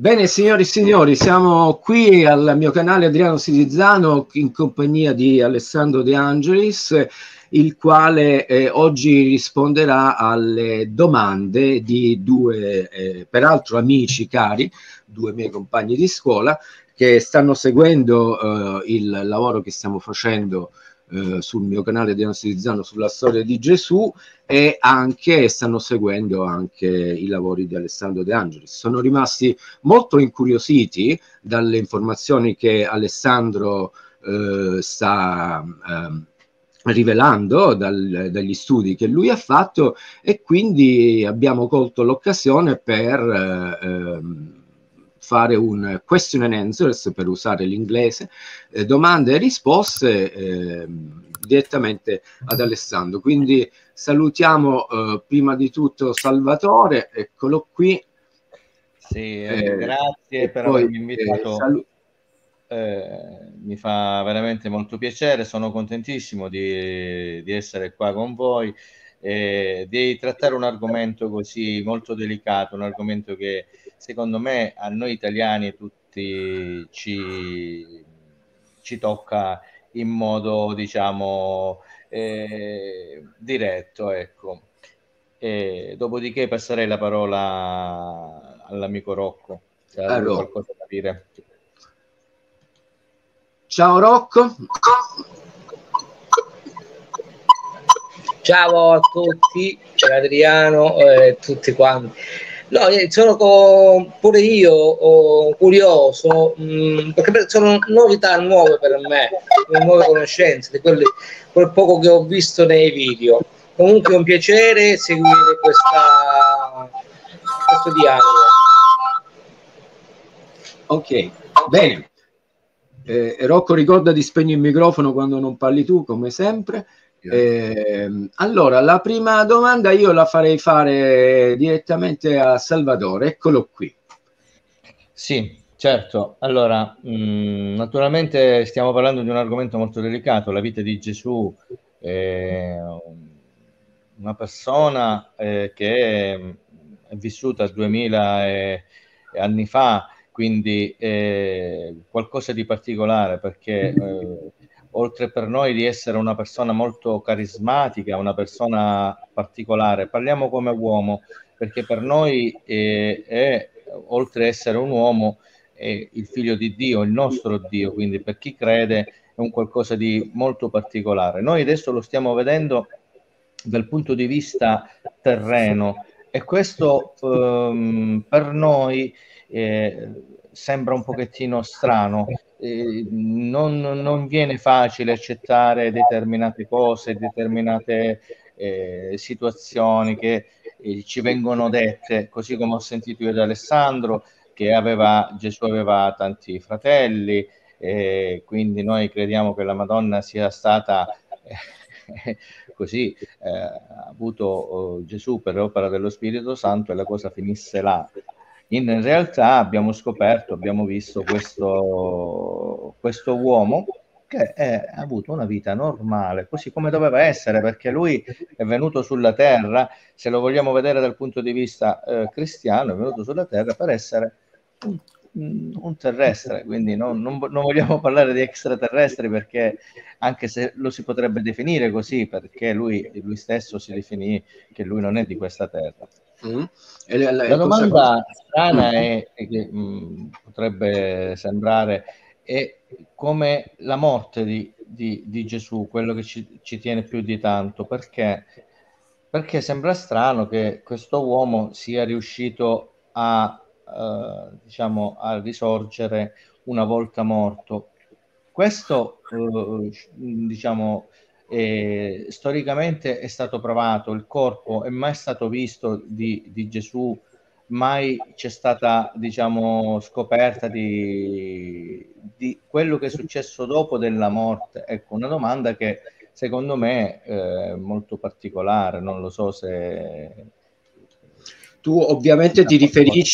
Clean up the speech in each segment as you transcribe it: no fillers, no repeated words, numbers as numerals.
Bene, signori e signori, siamo qui al mio canale Adriano Sirizzano in compagnia di Alessandro De Angelis, il quale oggi risponderà alle domande di due, peraltro amici cari, due miei compagni di scuola, che stanno seguendo il lavoro che stiamo facendo sul mio canale Adriano Sirizzano sulla storia di Gesù, e anche stanno seguendo anche i lavori di Alessandro De Angelis. Sono rimasti molto incuriositi dalle informazioni che Alessandro sta rivelando dagli studi che lui ha fatto, e quindi abbiamo colto l'occasione per fare un question and answers, per usare l'inglese, domande e risposte direttamente ad Alessandro. Quindi salutiamo prima di tutto Salvatore, eccolo qui. Sì, grazie per avermi invitato. Mi fa veramente molto piacere, sono contentissimo di essere qua con voi, di trattare un argomento così molto delicato, un argomento che secondo me a noi italiani tutti ci tocca in modo, diciamo, diretto, ecco. Dopodiché passerei la parola all'amico Rocco, se ha lui qualcosa da dire. Ciao Rocco. Ciao a tutti, Adriano e tutti quanti. No, sono pure io curioso, perché sono novità nuove per me, nuove conoscenze di quel poco che ho visto nei video. Comunque è un piacere seguire questo dialogo. Ok, bene. Rocco, ricorda di spegnere il microfono quando non parli tu, come sempre. Allora, la prima domanda io la farei fare direttamente a Salvatore, eccolo qui. Sì, certo. Allora, naturalmente stiamo parlando di un argomento molto delicato, la vita di Gesù, una persona che è vissuta 2000 anni fa, quindi qualcosa di particolare, perché oltre per noi di essere una persona molto carismatica, una persona particolare, parliamo come uomo, perché per noi è, oltre a essere un uomo, è il figlio di Dio, il nostro Dio, quindi per chi crede è un qualcosa di molto particolare. Noi adesso lo stiamo vedendo dal punto di vista terreno, e questo per noi sembra un pochettino strano. Non viene facile accettare determinate cose, determinate situazioni che ci vengono dette, così come ho sentito io da Alessandro, che Gesù aveva tanti fratelli, quindi noi crediamo che la Madonna sia stata così, ha avuto Gesù per opera dello Spirito Santo, e la cosa finisse là. In realtà abbiamo scoperto, abbiamo visto questo uomo che ha avuto una vita normale, così come doveva essere, perché lui è venuto sulla terra, se lo vogliamo vedere dal punto di vista cristiano, è venuto sulla terra per essere un terrestre, quindi non vogliamo parlare di extraterrestri, perché anche se lo si potrebbe definire così, perché lui stesso si definì che lui non è di questa terra. La domanda strana è che potrebbe sembrare è come la morte di Gesù, quello che ci tiene più di tanto, perché sembra strano che questo uomo sia riuscito diciamo, a risorgere una volta morto. Questo diciamo storicamente è stato provato, il corpo è mai stato visto di Gesù, mai c'è stata, diciamo, scoperta di quello che è successo dopo della morte. Ecco, una domanda che secondo me è molto particolare, non lo so se... Tu ovviamente ti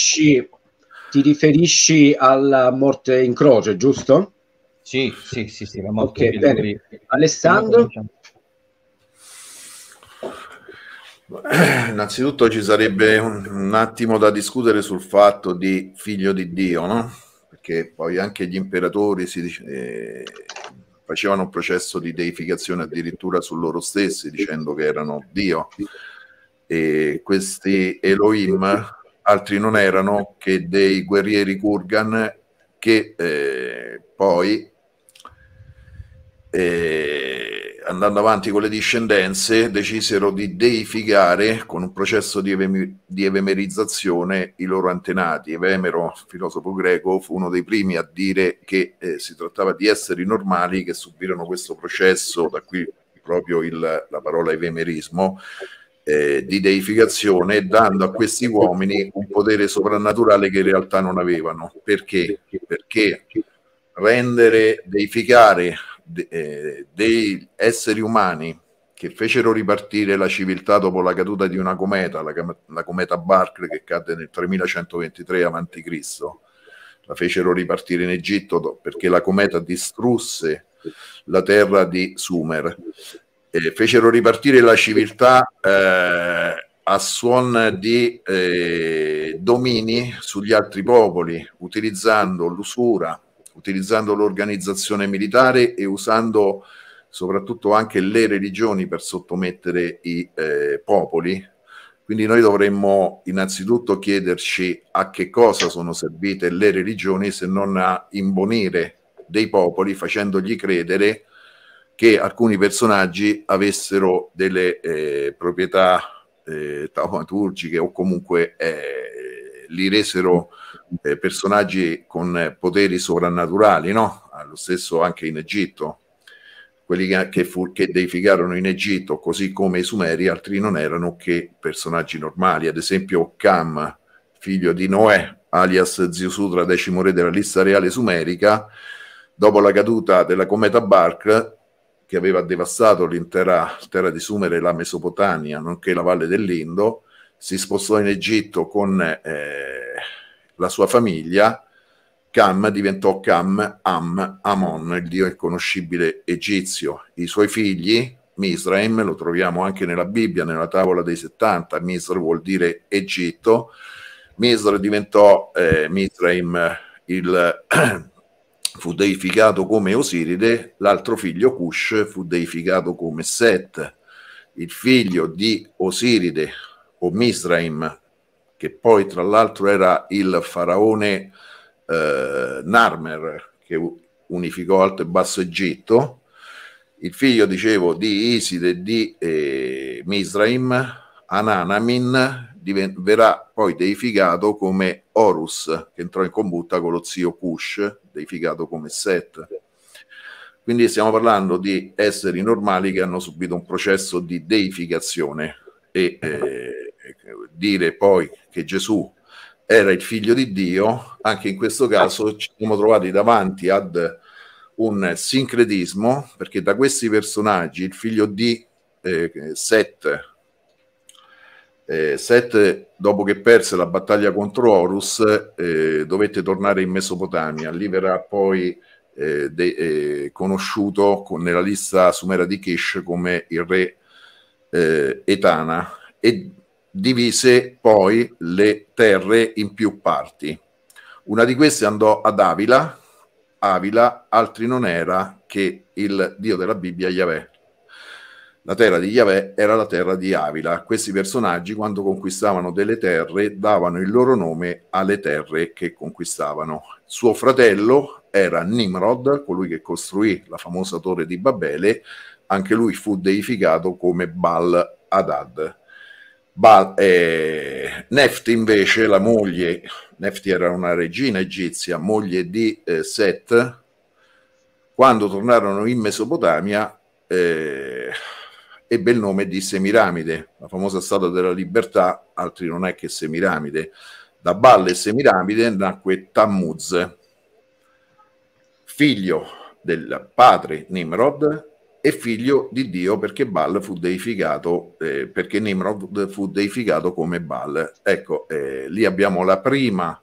riferisci alla morte in croce, giusto? Sì, la morte okay, bene. Alessandro? Innanzitutto ci sarebbe un attimo da discutere sul fatto di figlio di Dio, no? Perché poi anche gli imperatori facevano un processo di deificazione addirittura su loro stessi, dicendo che erano Dio. E questi Elohim altri non erano che dei guerrieri Kurgan che poi andando avanti con le discendenze decisero di deificare con un processo di evemerizzazione i loro antenati. Evemero, filosofo greco, fu uno dei primi a dire che si trattava di esseri normali che subirono questo processo, da qui proprio la parola evemerismo, di deificazione, dando a questi uomini un potere soprannaturale che in realtà non avevano. Perché? Perché deificare dei esseri umani che fecero ripartire la civiltà dopo la caduta di una cometa, la cometa Barclay, che cadde nel 3123 a.C., la fecero ripartire in Egitto perché la cometa distrusse la terra di Sumer. Fecero ripartire la civiltà a suon di domini sugli altri popoli, utilizzando l'usura, utilizzando l'organizzazione militare e usando soprattutto anche le religioni per sottomettere i popoli. Quindi noi dovremmo innanzitutto chiederci a che cosa sono servite le religioni, se non a imbonire dei popoli, facendogli credere che alcuni personaggi avessero delle proprietà taumaturgiche o comunque li resero personaggi con poteri sovrannaturali, no? Lo stesso anche in Egitto. Quelli che deificarono in Egitto, così come i Sumeri, altri non erano che personaggi normali. Ad esempio Cam, figlio di Noè, alias Ziusudra, decimo re della lista reale sumerica, dopo la caduta della cometa Bark, che aveva devastato l'intera terra di Sumer e la Mesopotamia, nonché la valle dell'Indo, si spostò in Egitto con la sua famiglia. Cam diventò Amon, il dio inconoscibile egizio. I suoi figli, Misraim, lo troviamo anche nella Bibbia, nella tavola dei 70, Misr vuol dire Egitto. Misr diventò Misraim, fu deificato come Osiride, l'altro figlio Cush fu deificato come Set. Il figlio di Osiride o Misraim, che poi tra l'altro era il faraone Narmer, che unificò Alto e Basso Egitto, il figlio, dicevo, di Iside e di Misraim, Ananamin, verrà poi deificato come Horus, che entrò in combutta con lo zio Cush, deificato come Set. Quindi stiamo parlando di esseri normali che hanno subito un processo di deificazione, e dire poi che Gesù era il figlio di Dio, anche in questo caso ci siamo trovati davanti ad un sincretismo, perché da questi personaggi il figlio di Set, dopo che perse la battaglia contro Horus, dovette tornare in Mesopotamia. Lì verrà poi conosciuto nella lista sumera di Kish come il re Etana, e divise poi le terre in più parti. Una di queste andò ad Avila. Avila altri non era che il dio della Bibbia, Yahweh. La terra di Yahweh era la terra di Avila. Questi personaggi, quando conquistavano delle terre, davano il loro nome alle terre che conquistavano. Suo fratello era Nimrod, colui che costruì la famosa torre di Babele. Anche lui fu deificato come Baal Hadad. Nefti invece, la moglie, Nefti era una regina egizia, moglie di Set, quando tornarono in Mesopotamia ebbe il nome di Semiramide, la famosa statua della libertà, altri non è che Semiramide. Da Baal e Semiramide nacque Tammuz, figlio del padre Nimrod e figlio di Dio, perché Baal fu deificato, perché Nimrod fu deificato come Baal. Ecco, lì abbiamo la prima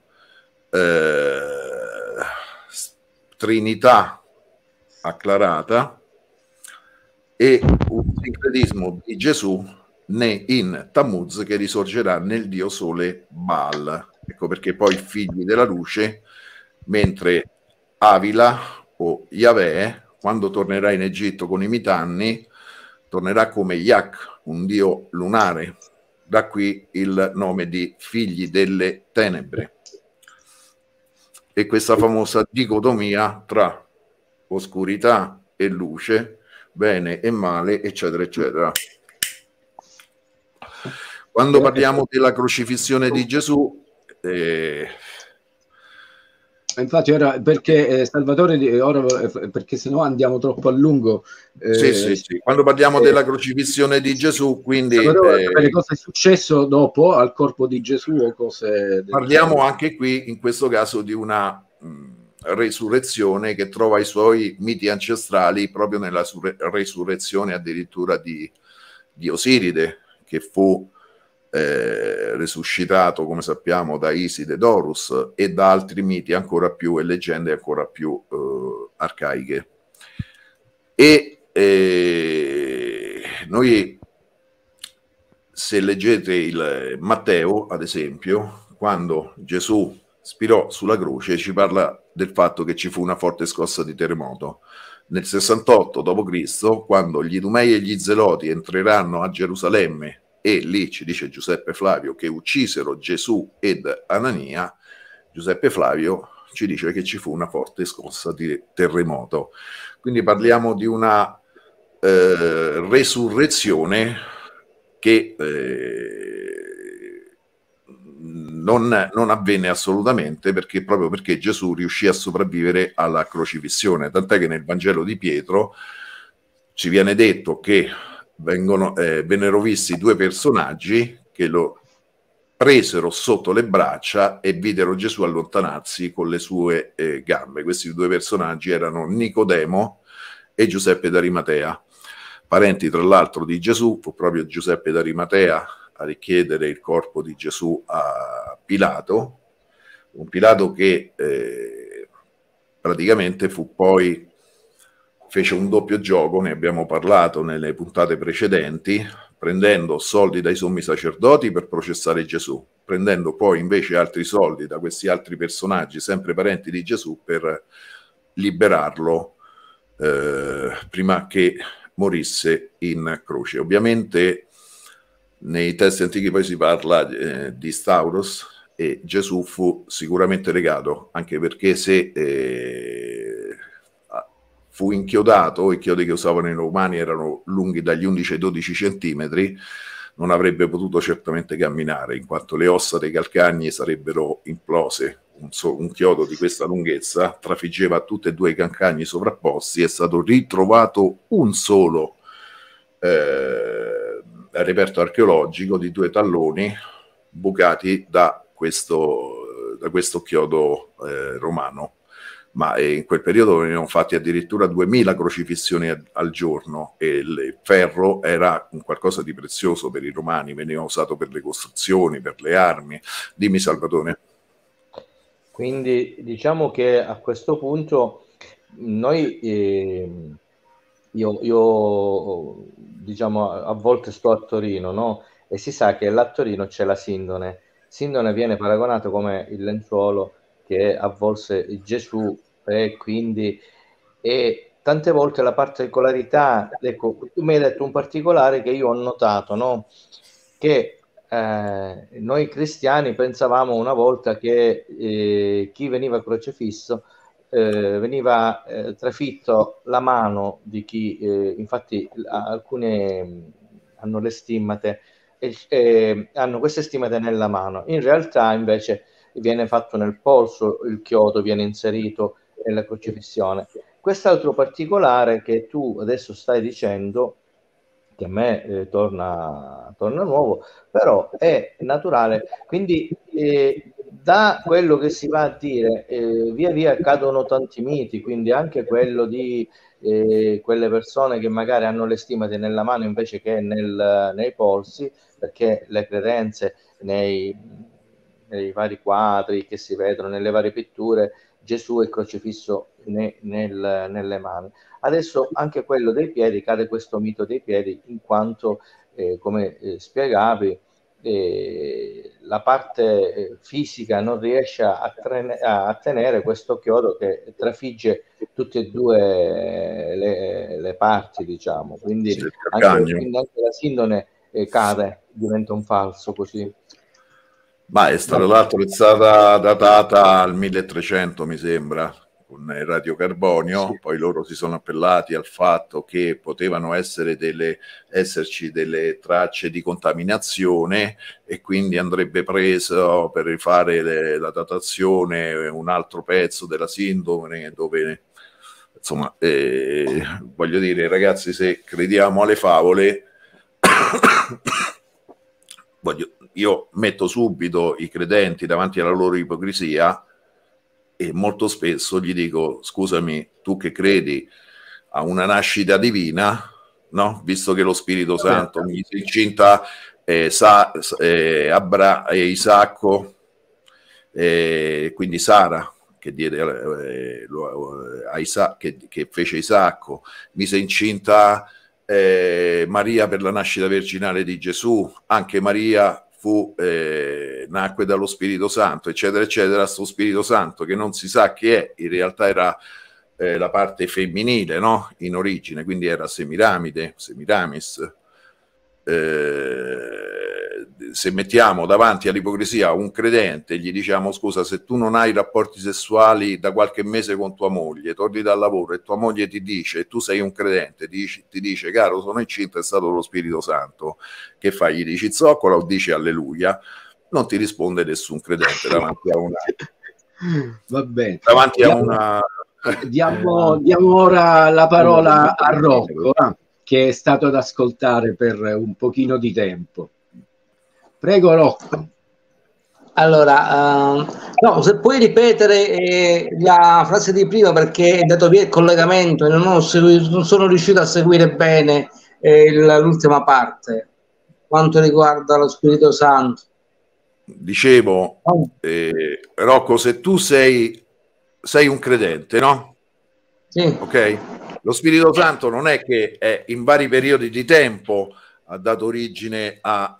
trinità acclarata, e un sincretismo di Gesù né in Tammuz, che risorgerà nel dio sole Baal. Ecco perché poi figli della luce, mentre Avila o Yahweh, quando tornerà in Egitto con i mitanni, tornerà come Yak, un dio lunare. Da qui il nome di figli delle tenebre. E questa famosa dicotomia tra oscurità e luce, bene e male, eccetera, eccetera. Quando parliamo della crocifissione di Gesù, infatti ora perché Salvatore, ora, perché sennò andiamo troppo a lungo. sì. Quando parliamo della crocifissione di Gesù, quindi sapere cosa è successo dopo al corpo di Gesù o cose parliamo anche qui in questo caso di una resurrezione che trova i suoi miti ancestrali proprio nella resurrezione addirittura di Osiride, che fu resuscitato, come sappiamo, da Iside d'Horus e da altri miti ancora più e leggende ancora più arcaiche. E noi, se leggete il Matteo, ad esempio, quando Gesù spirò sulla croce, ci parla del fatto che ci fu una forte scossa di terremoto. Nel 68 d.C., quando gli Idumei e gli Zeloti entreranno a Gerusalemme, e lì ci dice Giuseppe Flavio che uccisero Gesù ed Anania, Giuseppe Flavio ci dice che ci fu una forte scossa di terremoto. Quindi parliamo di una resurrezione che non avvenne assolutamente, proprio perché Gesù riuscì a sopravvivere alla crocifissione, tant'è che nel Vangelo di Pietro ci viene detto che vennero visti due personaggi che lo presero sotto le braccia e videro Gesù allontanarsi con le sue gambe. Questi due personaggi erano Nicodemo e Giuseppe d'Arimatea, parenti tra l'altro di Gesù. Fu proprio Giuseppe d'Arimatea a richiedere il corpo di Gesù a Pilato, un Pilato che praticamente fece un doppio gioco, ne abbiamo parlato nelle puntate precedenti, prendendo soldi dai sommi sacerdoti per processare Gesù, prendendo poi invece altri soldi da questi altri personaggi, sempre parenti di Gesù, per liberarlo prima che morisse in croce. Ovviamente nei testi antichi poi si parla di Stauros, e Gesù fu sicuramente legato, anche perché se fu inchiodato, i chiodi che usavano i romani erano lunghi dagli 11 ai 12 centimetri, non avrebbe potuto certamente camminare, in quanto le ossa dei calcagni sarebbero implose. Un chiodo di questa lunghezza trafiggeva tutti e due i calcagni sovrapposti. È stato ritrovato un solo reperto archeologico di due talloni bucati da questo chiodo romano. Ma in quel periodo venivano fatti addirittura 2000 crocifissioni al giorno, e il ferro era un qualcosa di prezioso per i romani, veniva usato per le costruzioni, per le armi. Dimmi, Salvatore. Quindi diciamo che a questo punto noi, io diciamo a volte sto a Torino, no? E si sa che là a Torino c'è la Sindone. Sindone viene paragonato come il lenzuolo che avvolse Gesù, e quindi tante volte la particolarità, ecco, tu mi hai detto un particolare che io ho notato, no? Che noi cristiani pensavamo una volta che chi veniva crocifisso veniva trafitto la mano di chi, infatti alcune hanno le stimmate e hanno queste stimmate nella mano. In realtà invece viene fatto nel polso, il chiodo viene inserito nella crocifissione. Quest'altro particolare che tu adesso stai dicendo, che a me torna nuovo, però è naturale. Quindi da quello che si va a dire, via via cadono tanti miti, quindi anche quello di quelle persone che magari hanno le stimate nella mano invece che nei polsi, perché le credenze nei vari quadri che si vedono, nelle varie pitture, Gesù è crocifisso nelle mani. Adesso anche quello dei piedi, cade questo mito dei piedi, in quanto come spiegavi, la parte fisica non riesce a tenere questo chiodo che trafigge tutte e due le parti, diciamo, quindi anche la sindone cade, diventa un falso così. Ma tra l'altro è stata datata al 1300, mi sembra, con il radiocarbonio. Sì. Poi loro si sono appellati al fatto che potevano esserci delle tracce di contaminazione, e quindi andrebbe preso per rifare la datazione un altro pezzo della sindone, dove insomma voglio dire, ragazzi, se crediamo alle favole io metto subito i credenti davanti alla loro ipocrisia e molto spesso gli dico: scusami, tu che credi a una nascita divina, no? Visto che lo Spirito Santo mi si incinta Isacco, quindi Sara che diede a Isacco, che fece Isacco, mise incinta Maria per la nascita virginale di Gesù, anche Maria nacque dallo Spirito Santo, eccetera eccetera. Sto Spirito Santo che non si sa chi è, in realtà era la parte femminile, no? In origine, quindi era Semiramis. Se mettiamo davanti all'ipocrisia un credente e gli diciamo: scusa, se tu non hai rapporti sessuali da qualche mese con tua moglie, torni dal lavoro e tua moglie ti dice, e tu sei un credente, ti dice: caro, sono incinta, è stato lo Spirito Santo, che fai? Gli dici zoccola o dici alleluia? Non ti risponde nessun credente davanti a una... Va bene. Davanti a una... Diamo ora la parola a Rocco, che è stato ad ascoltare per un pochino di tempo. Prego, Rocco. Allora, no, se puoi ripetere la frase di prima, perché è dato via il collegamento e non sono riuscito a seguire bene l'ultima parte, quanto riguarda lo Spirito Santo. Dicevo, Rocco, se tu sei un credente, no? Sì. Ok? Lo Spirito Santo non è che in vari periodi di tempo ha dato origine ha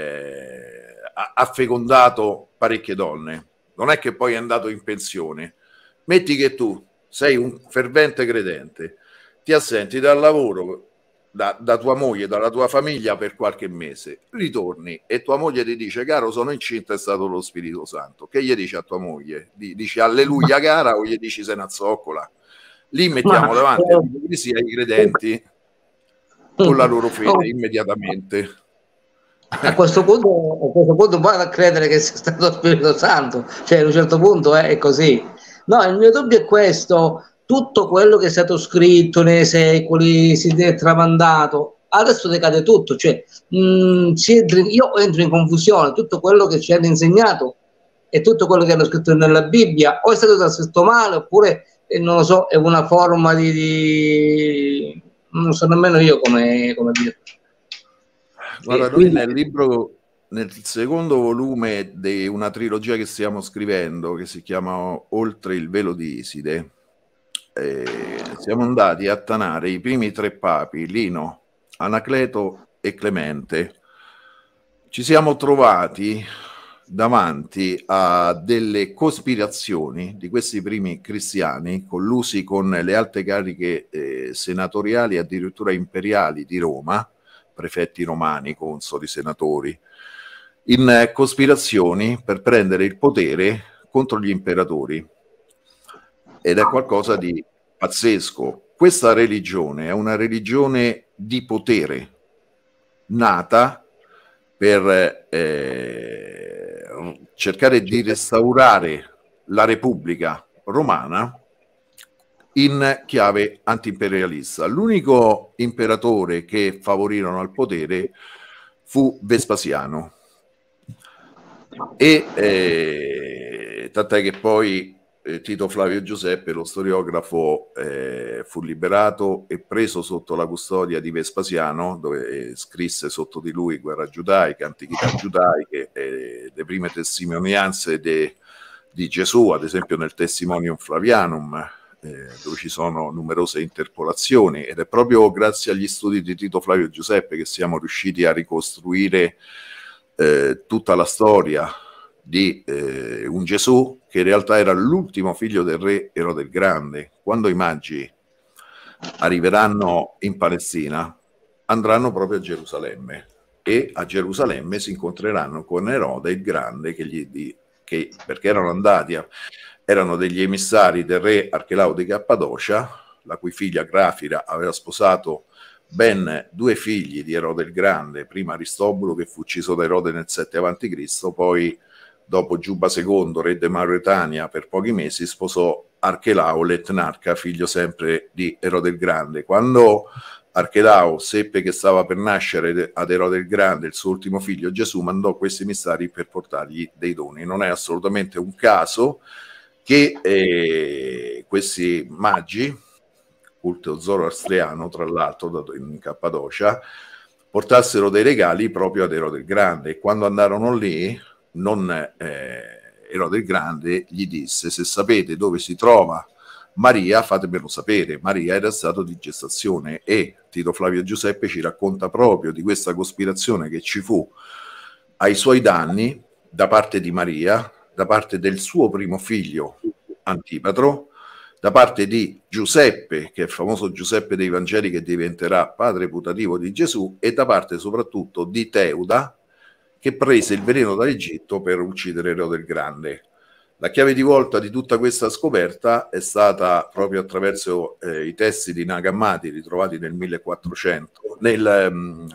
fecondato parecchie donne, non è che poi è andato in pensione. Metti che tu sei un fervente credente, ti assenti dal lavoro, da tua moglie, dalla tua famiglia per qualche mese, ritorni e tua moglie ti dice: caro, sono incinta, è stato lo Spirito Santo. Che gli dici a tua moglie? Dici alleluia cara o gli dici sei una zoccola? Lì mettiamo davanti all'ipocrisia i credenti con la loro fede immediatamente. A questo punto vai a credere che sia stato lo Spirito Santo, cioè a un certo punto è così. No, il mio dubbio è questo: tutto quello che è stato scritto nei secoli, si è tramandato, adesso decade tutto, cioè io entro in confusione. Tutto quello che ci hanno insegnato e tutto quello che hanno scritto nella Bibbia o è stato trascritto male, oppure non lo so, è una forma di non so nemmeno io come dire. Guarda, noi nel libro, nel secondo volume di una trilogia che stiamo scrivendo, che si chiama Oltre il velo di Iside, siamo andati a tanare i primi tre papi, Lino, Anacleto e Clemente. Ci siamo trovati davanti a delle cospirazioni di questi primi cristiani collusi con le alte cariche senatoriali, addirittura imperiali di Roma, prefetti romani, consoli, senatori, in cospirazioni per prendere il potere contro gli imperatori. Ed è qualcosa di pazzesco. Questa religione è una religione di potere, nata per cercare di restaurare la Repubblica Romana in chiave antiimperialista. L'unico imperatore che favorirono al potere fu Vespasiano, e tant'è che poi Tito Flavio Giuseppe, lo storiografo, fu liberato e preso sotto la custodia di Vespasiano, dove scrisse sotto di lui Guerra giudaica, Antichità giudaiche, le prime testimonianze di Gesù, ad esempio nel Testimonium Flavianum, dove ci sono numerose interpolazioni, ed è proprio grazie agli studi di Tito Flavio Giuseppe che siamo riusciti a ricostruire tutta la storia di un Gesù che in realtà era l'ultimo figlio del re Erode il Grande. Quando i magi arriveranno in Palestina, andranno proprio a Gerusalemme, e a Gerusalemme si incontreranno con Erode il Grande, perché erano degli emissari del re Archelao di Cappadocia, la cui figlia Grafira aveva sposato ben 2 figli di Erode il Grande, prima Aristobulo, che fu ucciso da Erode nel 7 a.C., poi dopo Giuba II, re di Mauretania, per pochi mesi sposò Archelao, l'etnarca, figlio sempre di Erode il Grande. Quando Archelao seppe che stava per nascere ad Erode il Grande il suo ultimo figlio Gesù, mandò questi emissari per portargli dei doni. Non è assolutamente un caso che questi magi, culto zoroastriano tra l'altro, dato in Cappadocia, portassero dei regali proprio ad Erode il Grande, e quando andarono lì Erode il Grande gli disse: se sapete dove si trova Maria, fatemelo sapere. Maria era stato di gestazione, e Tito Flavio Giuseppe ci racconta proprio di questa cospirazione che ci fu ai suoi danni da parte di Maria, da parte del suo primo figlio Antipatro, da parte di Giuseppe, che è il famoso Giuseppe dei Vangeli che diventerà padre putativo di Gesù, e da parte soprattutto di Teuda, che prese il veleno dall'Egitto per uccidere Erode il Grande. La chiave di volta di tutta questa scoperta è stata proprio attraverso i testi di Nag Hammadi ritrovati nel 1400, nel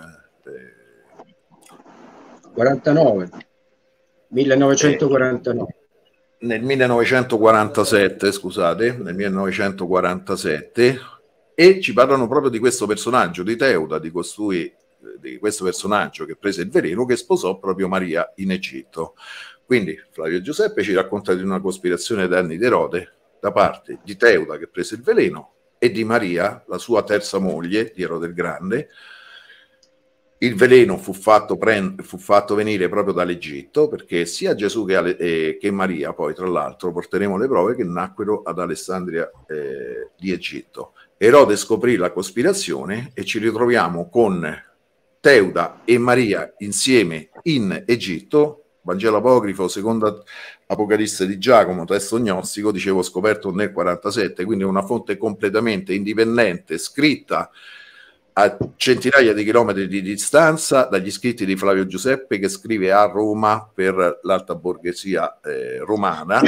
1949. Nel 1947, scusate, nel 1947, e ci parlano proprio di questo personaggio, di Teuda, di questo personaggio che prese il veleno, che sposò proprio Maria in Egitto. Quindi Flavio Giuseppe ci racconta di una cospirazione ai danni di Erode da parte di Teuda, che prese il veleno, e di Maria, la sua terza moglie di Erode il Grande. Il veleno fu fatto venire proprio dall'Egitto, perché sia Gesù che Maria, poi tra l'altro porteremo le prove, che nacquero ad Alessandria di Egitto. Erode scoprì la cospirazione e ci ritroviamo con Teuda e Maria insieme in Egitto. Vangelo apocrifo, seconda Apocalisse di Giacomo, testo gnostico, dicevo, scoperto nel 47, quindi una fonte completamente indipendente, scritta a centinaia di chilometri di distanza dagli scritti di Flavio Giuseppe, che scrive a Roma per l'alta borghesia romana,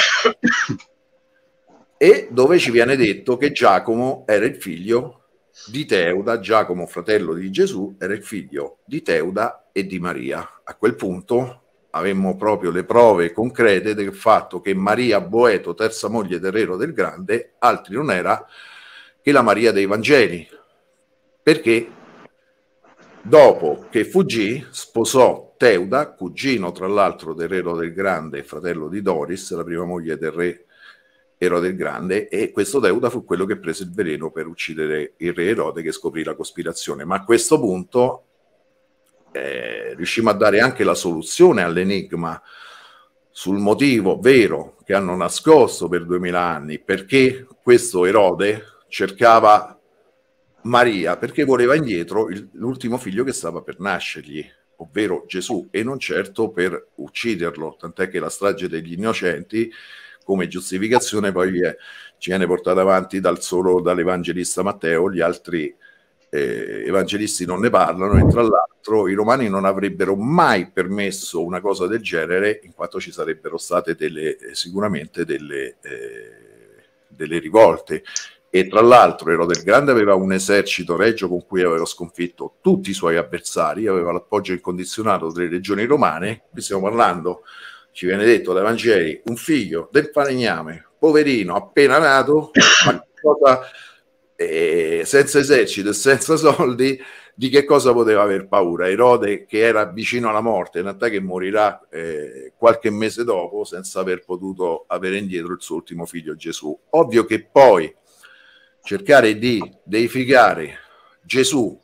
e dove ci viene detto che Giacomo era il figlio di Teuda. Giacomo, fratello di Gesù, era il figlio di Teuda e di Maria. A quel punto avemmo proprio le prove concrete del fatto che Maria Boeto, terza moglie del re Erode il Grande, altri non era che la Maria dei Vangeli, perché dopo che fuggì sposò Teuda, cugino tra l'altro del re Erode il Grande e fratello di Doris, la prima moglie del re Erode il Grande, e questo Teuda fu quello che prese il veleno per uccidere il re Erode, che scoprì la cospirazione. Ma a questo punto riuscimmo a dare anche la soluzione all'enigma sul motivo vero che hanno nascosto per 2000 anni, perché questo Erode cercava Maria, perché voleva indietro l'ultimo figlio che stava per nascergli, ovvero Gesù, e non certo per ucciderlo, tant'è che la strage degli innocenti come giustificazione poi ci viene portata avanti dall'evangelista Matteo. Gli altri evangelisti non ne parlano, e tra l'altro i romani non avrebbero mai permesso una cosa del genere, in quanto ci sarebbero state sicuramente delle rivolte. E tra l'altro Erode il Grande aveva un esercito regio con cui aveva sconfitto tutti i suoi avversari, aveva l'appoggio incondizionato delle legioni romane. Qui stiamo parlando, ci viene detto dai Vangeli, un figlio del falegname, poverino, appena nato, ma cosa, senza esercito e senza soldi, di che cosa poteva aver paura? Erode, che era vicino alla morte, tant'è che morirà qualche mese dopo senza aver potuto avere indietro il suo ultimo figlio Gesù. Ovvio che poi cercare di deificare Gesù,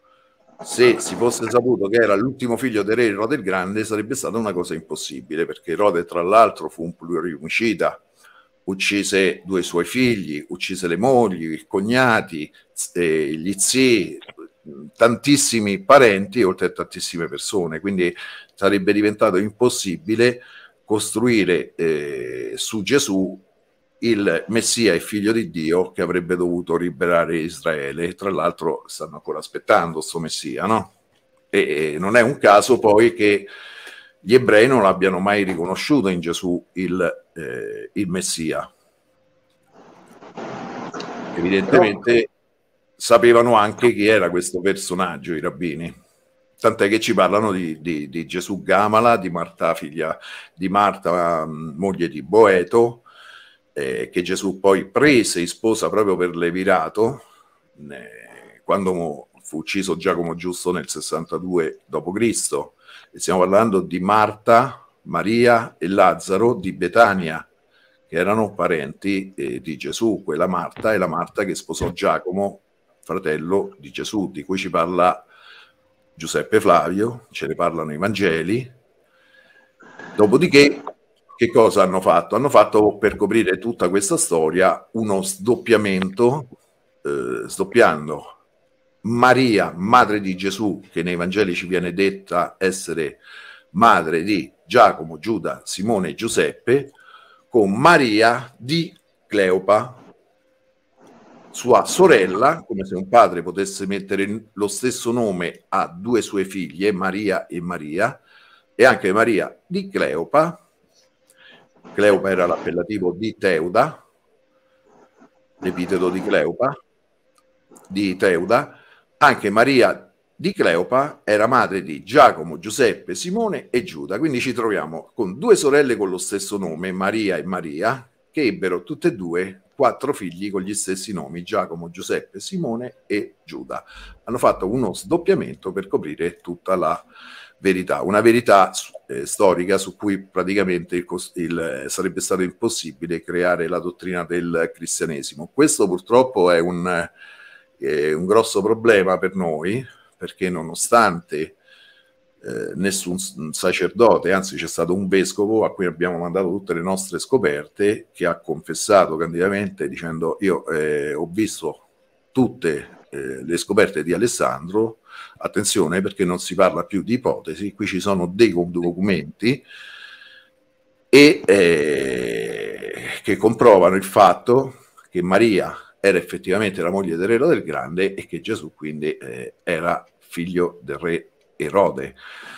se si fosse saputo che era l'ultimo figlio del re Erode il Grande, sarebbe stata una cosa impossibile, perché Erode tra l'altro fu un pluriomicida, uccise 2 suoi figli, uccise le mogli, i cognati, gli zii, tantissimi parenti, oltre a tantissime persone, quindi sarebbe diventato impossibile costruire su Gesù il Messia e figlio di Dio che avrebbe dovuto liberare Israele. Tra l'altro stanno ancora aspettando sto Messia, no? E non è un caso poi che gli ebrei non l'abbiano mai riconosciuto in Gesù il Messia. Evidentemente sapevano anche chi era questo personaggio, i rabbini. Tant'è che ci parlano di Gesù Gamala, di Marta, figlia di Marta, moglie di Boeto, che Gesù poi prese in sposa proprio per l'Evirato, quando fu ucciso Giacomo Giusto nel 62 d.C. E stiamo parlando di Marta, Maria e Lazzaro di Betania, che erano parenti di Gesù. Quella Marta è la Marta che sposò Giacomo, fratello di Gesù, di cui ci parla Giuseppe Flavio, ce ne parlano i Vangeli. Dopodiché, che cosa hanno fatto? Hanno fatto, per coprire tutta questa storia, uno sdoppiamento, sdoppiando Maria, madre di Gesù, che nei Vangeli ci viene detta essere madre di Giacomo, Giuda, Simone e Giuseppe, con Maria di Cleopa, sua sorella, come se un padre potesse mettere lo stesso nome a 2 sue figlie, Maria e Maria, e anche Maria di Cleopa. Cleopa era l'appellativo di Teuda, l'epiteto di Cleopa, di Teuda. Anche Maria di Cleopa era madre di Giacomo, Giuseppe, Simone e Giuda. Quindi ci troviamo con 2 sorelle con lo stesso nome, Maria e Maria, che ebbero tutte e 2 4 figli con gli stessi nomi, Giacomo, Giuseppe, Simone e Giuda. Hanno fatto uno sdoppiamento per coprire tutta la verità, una verità storica su cui praticamente sarebbe stato impossibile creare la dottrina del cristianesimo. Questo purtroppo è un grosso problema per noi, perché nonostante nessun sacerdote, anzi c'è stato un vescovo a cui abbiamo mandato tutte le nostre scoperte, che ha confessato candidamente dicendo: io ho visto tutte le scoperte di Alessandro. Attenzione, perché non si parla più di ipotesi, qui ci sono dei documenti che comprovano il fatto che Maria era effettivamente la moglie del re del Grande e che Gesù quindi era figlio del re Erode.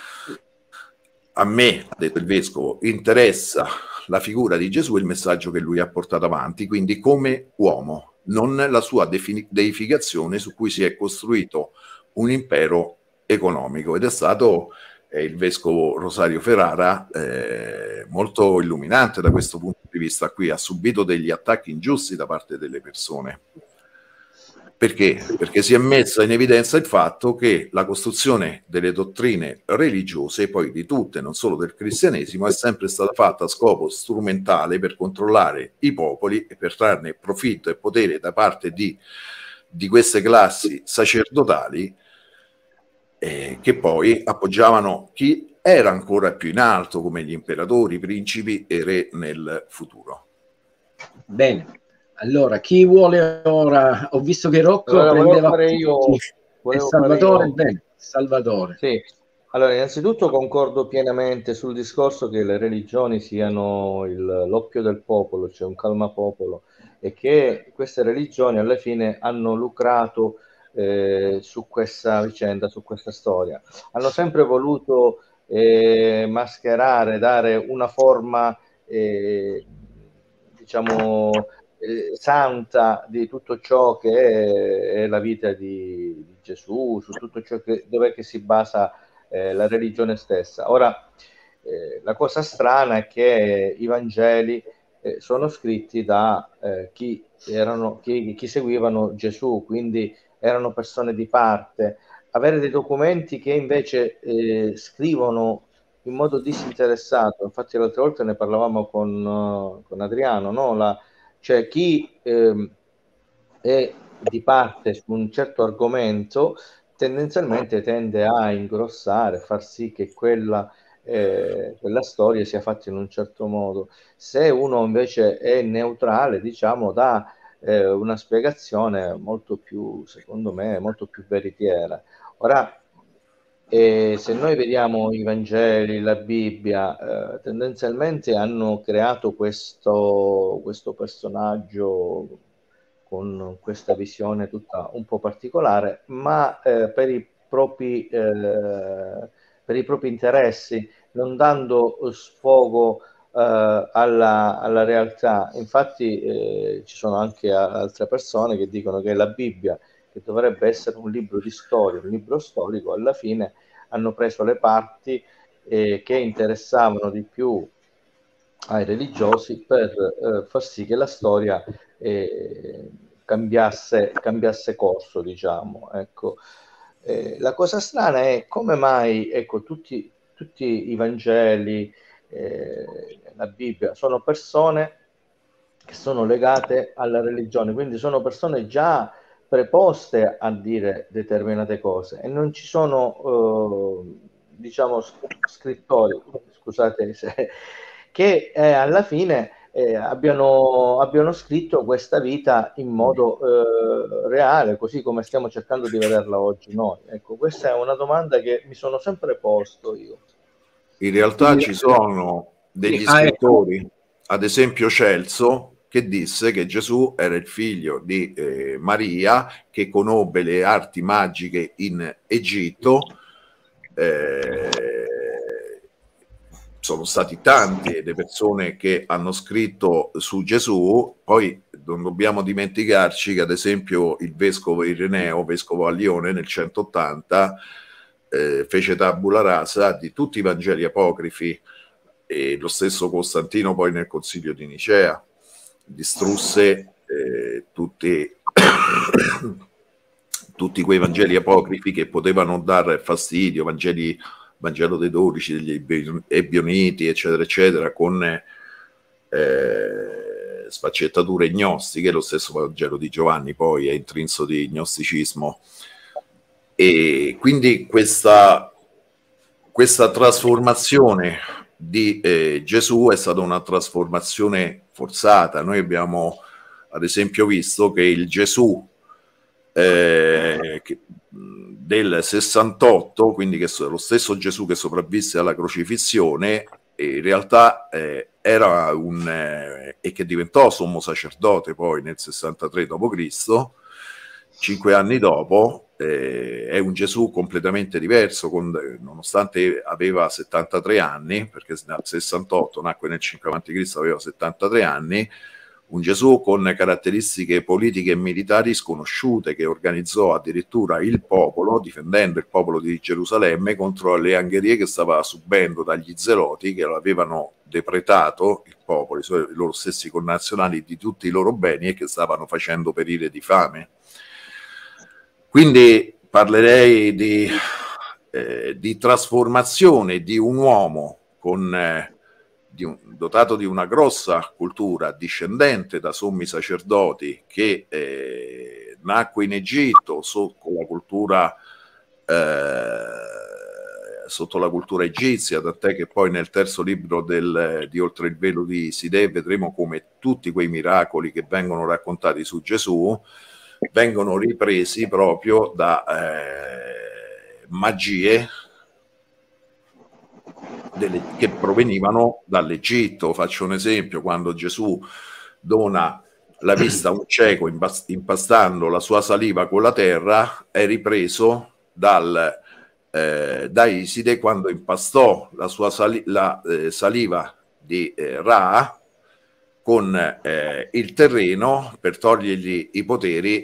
A me, ha detto il vescovo, interessa la figura di Gesù e il messaggio che lui ha portato avanti, quindi come uomo, non la sua deificazione su cui si è costruito un impero economico. Ed è stato il vescovo Rosario Ferrara molto illuminante da questo punto di vista qui. Ha subito degli attacchi ingiusti da parte delle persone. Perché? Perché si è messa in evidenza il fatto che la costruzione delle dottrine religiose, poi di tutte, non solo del cristianesimo, è sempre stata fatta a scopo strumentale per controllare i popoli e per trarne profitto e potere da parte di queste classi sacerdotali che poi appoggiavano chi era ancora più in alto, come gli imperatori, principi e re nel futuro. Bene. Allora, chi vuole ora? Ho visto che Rocco prendeva e Salvatore. Bene, Salvatore. Sì. Allora, innanzitutto concordo pienamente sul discorso che le religioni siano l'oppio del popolo, cioè un calmapopolo, e che queste religioni alla fine hanno lucrato su questa vicenda, su questa storia. Hanno sempre voluto mascherare, dare una forma, diciamo, santa di tutto ciò che è la vita di Gesù, su tutto ciò dov'è che si basa la religione stessa. Ora, la cosa strana è che i Vangeli sono scritti da chi seguivano Gesù, quindi erano persone di parte. Avere dei documenti che invece scrivono in modo disinteressato, infatti l'altra volta ne parlavamo con Adriano, no? Cioè chi è di parte su un certo argomento tendenzialmente tende a ingrossare, far sì che quella quella storia sia fatta in un certo modo. Se uno invece è neutrale, diciamo, dà una spiegazione molto più, secondo me, molto più veritiera. Ora, se noi vediamo i Vangeli, la Bibbia, tendenzialmente hanno creato questo personaggio con questa visione tutta un po' particolare, ma per i propri interessi, non dando sfogo alla realtà. Infatti ci sono anche altre persone che dicono che la Bibbia, che dovrebbe essere un libro di storia, un libro storico, alla fine hanno preso le parti che interessavano di più ai religiosi per far sì che la storia cambiasse corso, diciamo. Ecco. La cosa strana è come mai, ecco, tutti i Vangeli, la Bibbia, sono persone che sono legate alla religione, quindi sono persone già preposte a dire determinate cose, e non ci sono diciamo scrittori, scusate che alla fine abbiano scritto questa vita in modo reale, così come stiamo cercando di vederla oggi noi. Ecco, questa è una domanda che mi sono sempre posto io. In realtà ci sono degli scrittori, ad esempio Celso, che disse che Gesù era il figlio di Maria, che conobbe le arti magiche in Egitto. Sono stati tanti le persone che hanno scritto su Gesù. Poi non dobbiamo dimenticarci che ad esempio il vescovo Ireneo, vescovo a Lione, nel 180 fece tabula rasa di tutti i Vangeli apocrifi, e lo stesso Costantino poi nel Concilio di Nicea distrusse tutti quei Vangeli apocrifi che potevano dare fastidio, Vangelo dei 12, degli Ebioniti, eccetera, eccetera, con sfaccettature gnostiche. Lo stesso Vangelo di Giovanni poi è intrinso di gnosticismo. E quindi questa trasformazione di Gesù è stata una trasformazione forzata. Noi abbiamo ad esempio visto che il Gesù del 68, quindi che è lo stesso Gesù che sopravvisse alla crocifissione, in realtà era e che diventò sommo sacerdote poi nel 63 d.C., 5 anni dopo. È un Gesù completamente diverso, nonostante aveva 73 anni, perché nel 68 nacque nel 5 a.C., aveva 73 anni, un Gesù con caratteristiche politiche e militari sconosciute, che organizzò addirittura il popolo, difendendo il popolo di Gerusalemme contro le angherie che stava subendo dagli zeloti, che avevano depretato il popolo, i loro stessi connazionali, di tutti i loro beni, e che stavano facendo perire di fame. Quindi parlerei di trasformazione di un uomo dotato di una grossa cultura, discendente da sommi sacerdoti, che nacque in Egitto sotto la cultura egizia, tant'è che poi nel terzo libro di Oltre il velo di Sidè vedremo come tutti quei miracoli che vengono raccontati su Gesù vengono ripresi proprio da magie che provenivano dall'Egitto. Faccio un esempio: quando Gesù dona la vista a un cieco impastando la sua saliva con la terra, è ripreso da Iside quando impastò la sua saliva di Ra con il terreno per togliergli i poteri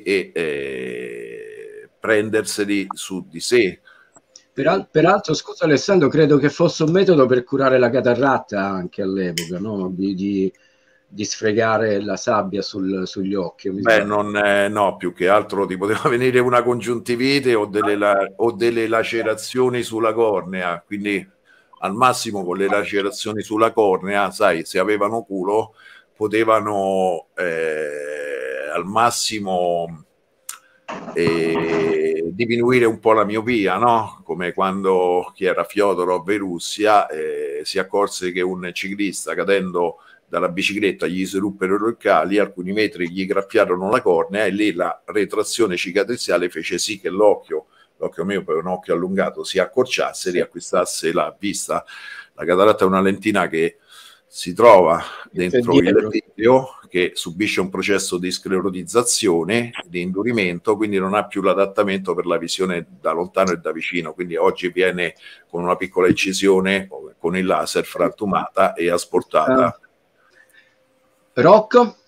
e prenderseli su di sé. Peraltro, scusa Alessandro, credo che fosse un metodo per curare la catarratta anche all'epoca, no? Di sfregare la sabbia sugli occhi. Beh, no, più che altro ti poteva venire una congiuntivite o delle lacerazioni sulla cornea, quindi al massimo con le lacerazioni sulla cornea, sai, se avevano culo potevano al massimo diminuire un po' la miopia, no? Come quando chi era Fyodorov in Russia si accorse che un ciclista cadendo dalla bicicletta gli si ruppero i roccali, alcuni metri gli graffiarono la cornea e lì la retrazione cicatriziale fece sì che l'occhio miope, un occhio allungato, si accorciasse e riacquistasse la vista. La cataratta è una lentina che si trova dentro il vitrio, che subisce un processo di sclerotizzazione, di indurimento, quindi non ha più l'adattamento per la visione da lontano e da vicino, quindi oggi viene con una piccola incisione con il laser frantumata e asportata. Rocco?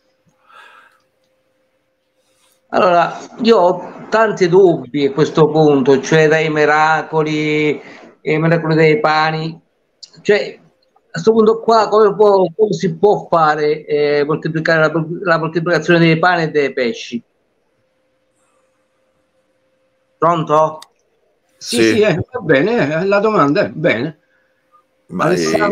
Allora, io ho tanti dubbi a questo punto, cioè dai miracoli dei pani, cioè a questo punto qua come si può fare moltiplicare la moltiplicazione dei pani e dei pesci? Pronto? Sì, va bene, la domanda è bene. Ma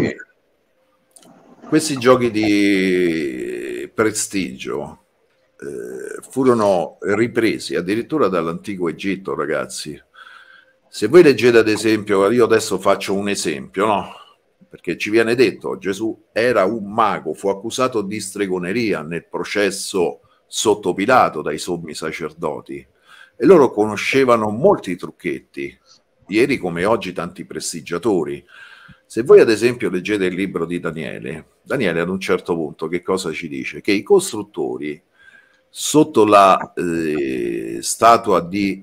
questi giochi di prestigio furono ripresi addirittura dall'antico Egitto, ragazzi. Se voi leggete ad esempio, io adesso faccio un esempio, no? Perché ci viene detto, Gesù era un mago, fu accusato di stregoneria nel processo sotto Pilato dai sommi sacerdoti e loro conoscevano molti trucchetti, ieri come oggi tanti prestigiatori. Se voi ad esempio leggete il libro di Daniele ad un certo punto che cosa ci dice? Che i costruttori sotto la statua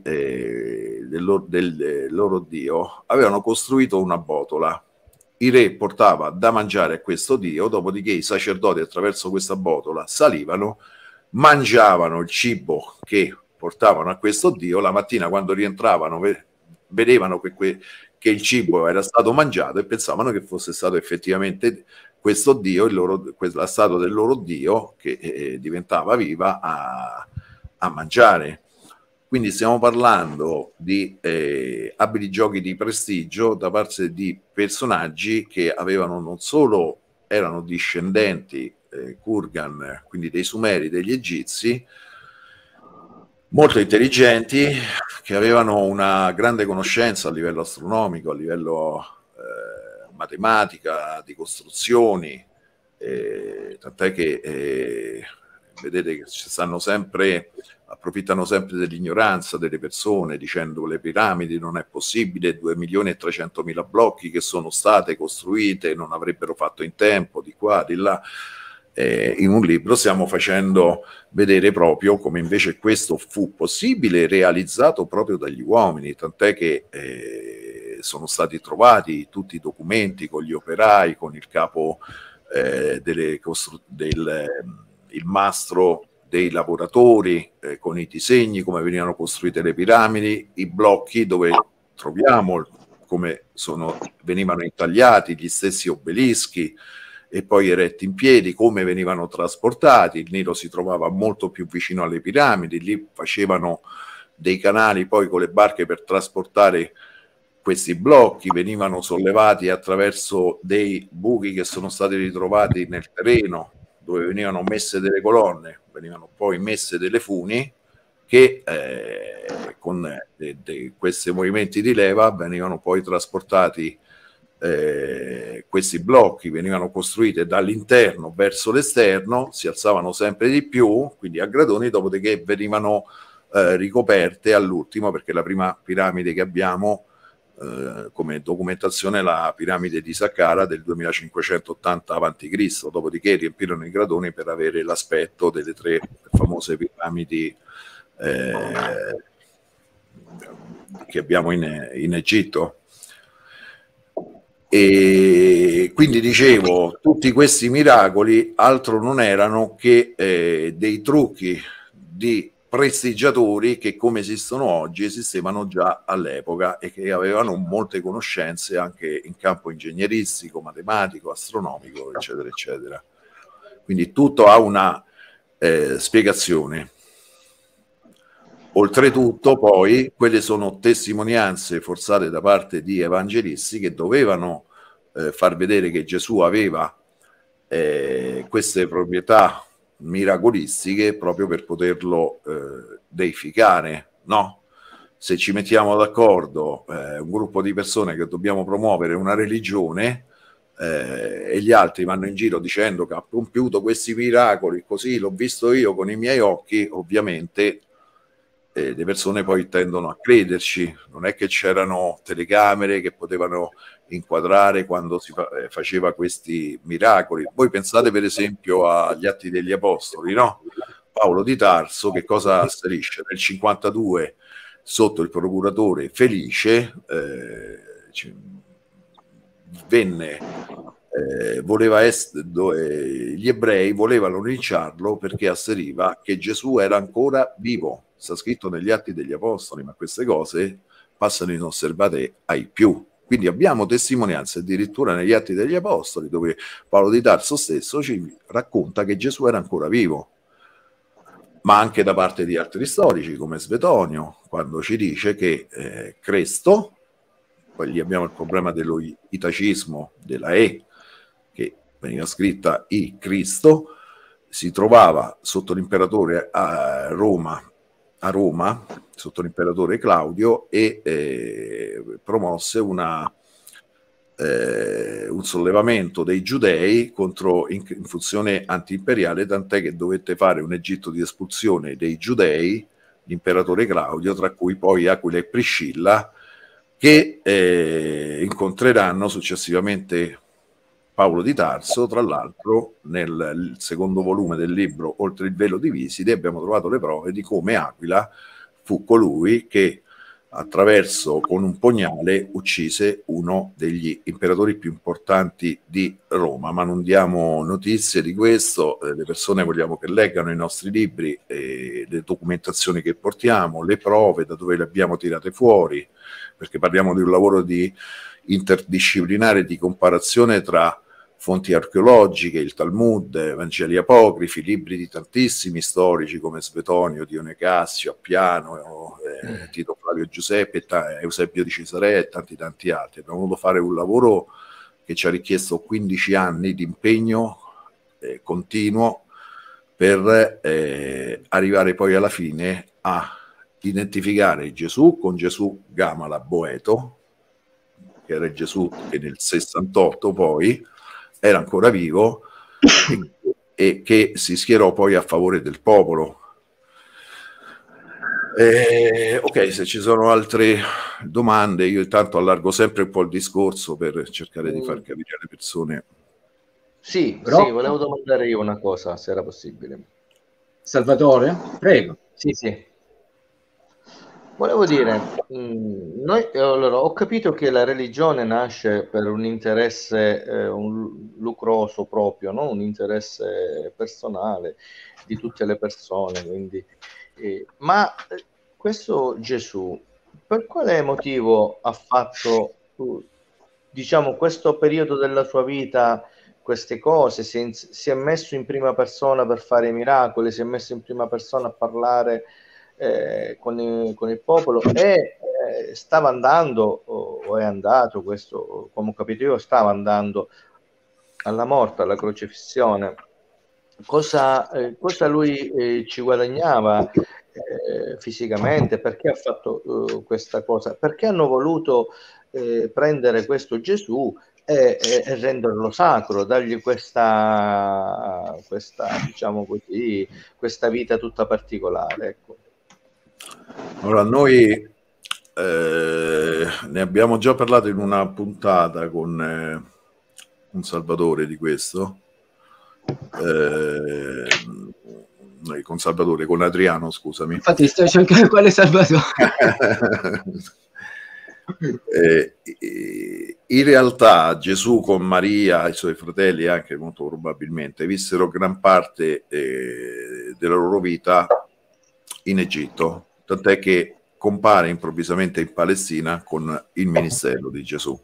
del loro dio avevano costruito una botola. Il re portava da mangiare a questo dio, dopodiché i sacerdoti attraverso questa botola salivano, mangiavano il cibo che portavano a questo dio, la mattina quando rientravano vedevano che il cibo era stato mangiato e pensavano che fosse stato effettivamente questo dio, la statua del loro dio che diventava viva a mangiare. Quindi stiamo parlando di abili giochi di prestigio da parte di personaggi che avevano non solo erano discendenti Kurgan, quindi dei Sumeri, degli Egizi, molto intelligenti, che avevano una grande conoscenza a livello astronomico, a livello matematica, di costruzioni, tant'è che vedete che ci stanno sempre, approfittano sempre dell'ignoranza delle persone dicendo le piramidi non è possibile, 2.300.000 blocchi che sono state costruite non avrebbero fatto in tempo, di qua, di là. In un libro stiamo facendo vedere proprio come invece questo fu possibile, realizzato proprio dagli uomini, tant'è che sono stati trovati tutti i documenti con gli operai, con il capo il mastro dei lavoratori, con i disegni, come venivano costruite le piramidi, i blocchi dove troviamo come venivano intagliati gli stessi obelischi e poi eretti in piedi, come venivano trasportati. Il Nilo si trovava molto più vicino alle piramidi, lì facevano dei canali poi con le barche per trasportare questi blocchi, venivano sollevati attraverso dei buchi che sono stati ritrovati nel terreno, dove venivano messe delle colonne, venivano poi messe delle funi che con questi movimenti di leva venivano poi trasportati. Questi blocchi venivano costruiti dall'interno verso l'esterno, si alzavano sempre di più, quindi a gradoni, dopodiché venivano ricoperte all'ultimo, perché la prima piramide che abbiamo come documentazione è la piramide di Saqqara del 2580 a.C., dopodiché riempirono i gradoni per avere l'aspetto delle tre famose piramidi che abbiamo in Egitto. E quindi dicevo, tutti questi miracoli altro non erano che dei trucchi di prestigiatori che, come esistono oggi, esistevano già all'epoca e che avevano molte conoscenze anche in campo ingegneristico, matematico, astronomico, eccetera, eccetera. Quindi tutto ha una spiegazione. Oltretutto, poi, quelle sono testimonianze forzate da parte di evangelisti che dovevano far vedere che Gesù aveva queste proprietà miracolistiche proprio per poterlo deificare, no? se ci mettiamo d'accordo un gruppo di persone che dobbiamo promuovere una religione e gli altri vanno in giro dicendo che ha compiuto questi miracoli, così l'ho visto io con i miei occhi, ovviamente le persone poi tendono a crederci. Non è che c'erano telecamere che potevano inquadrare quando si faceva questi miracoli. Voi pensate per esempio agli Atti degli Apostoli, no? Paolo di Tarso che cosa asserisce? Nel 52 sotto il procuratore Felice gli ebrei volevano linciarlo perché asseriva che Gesù era ancora vivo. Sta scritto negli Atti degli Apostoli, ma queste cose passano inosservate ai più. Quindi abbiamo testimonianze addirittura negli Atti degli Apostoli dove Paolo di Tarso stesso ci racconta che Gesù era ancora vivo, ma anche da parte di altri storici come Svetonio, quando ci dice che Cresto, poi lì abbiamo il problema dello itacismo della E, che veniva scritta I Cristo, si trovava sotto l'imperatore a Roma, sotto l'imperatore Claudio, e promosse un sollevamento dei giudei contro in funzione antiimperiale, tant'è che dovette fare un Egitto di espulsione dei giudei, l'imperatore Claudio, tra cui poi Aquila e Priscilla, che incontreranno successivamente Paolo di Tarso. Tra l'altro nel secondo volume del libro Oltre il velo di Viside abbiamo trovato le prove di come Aquila fu colui che con un pugnale uccise uno degli imperatori più importanti di Roma, ma non diamo notizie di questo. Le persone vogliamo che leggano i nostri libri, le documentazioni che portiamo, le prove da dove le abbiamo tirate fuori, perché parliamo di un lavoro di interdisciplinare, di comparazione tra fonti archeologiche, il Talmud, Vangeli apocrifi, libri di tantissimi storici come Svetonio, Dione Cassio, Appiano, Tito Flavio Giuseppe, Eusebio di Cesarea e tanti altri. Abbiamo voluto fare un lavoro che ci ha richiesto 15 anni di impegno continuo per arrivare poi alla fine a identificare Gesù con Gesù Gamala Boeto, che era il Gesù che nel 68 poi era ancora vivo e che si schierò poi a favore del popolo. Ok, se ci sono altre domande, io intanto allargo sempre un po' il discorso per cercare di far capire alle persone. Sì, volevo domandare io una cosa, se era possibile. Salvatore, prego. Sì. Volevo dire, allora, ho capito che la religione nasce per un interesse lucroso proprio, no? Un interesse personale di tutte le persone, quindi, ma questo Gesù, per quale motivo ha fatto, diciamo, questo periodo della sua vita queste cose? Si è messo in prima persona per fare i miracoli, si è messo in prima persona a parlare con il popolo e stava andando o è andato, questo come ho capito io, stava andando alla morte, alla crocifissione. Cosa lui ci guadagnava fisicamente? Perché ha fatto questa cosa? Perché hanno voluto prendere questo Gesù e renderlo sacro, dargli questa diciamo così, questa vita tutta particolare, ecco. Allora, noi ne abbiamo già parlato in una puntata con un Salvatore di questo, con Salvatore, con Adriano, scusami. Infatti sto cercando quale Salvatore. In realtà Gesù con Maria e i suoi fratelli anche molto probabilmente vissero gran parte della loro vita in Egitto, tant'è che compare improvvisamente in Palestina con il ministero di Gesù.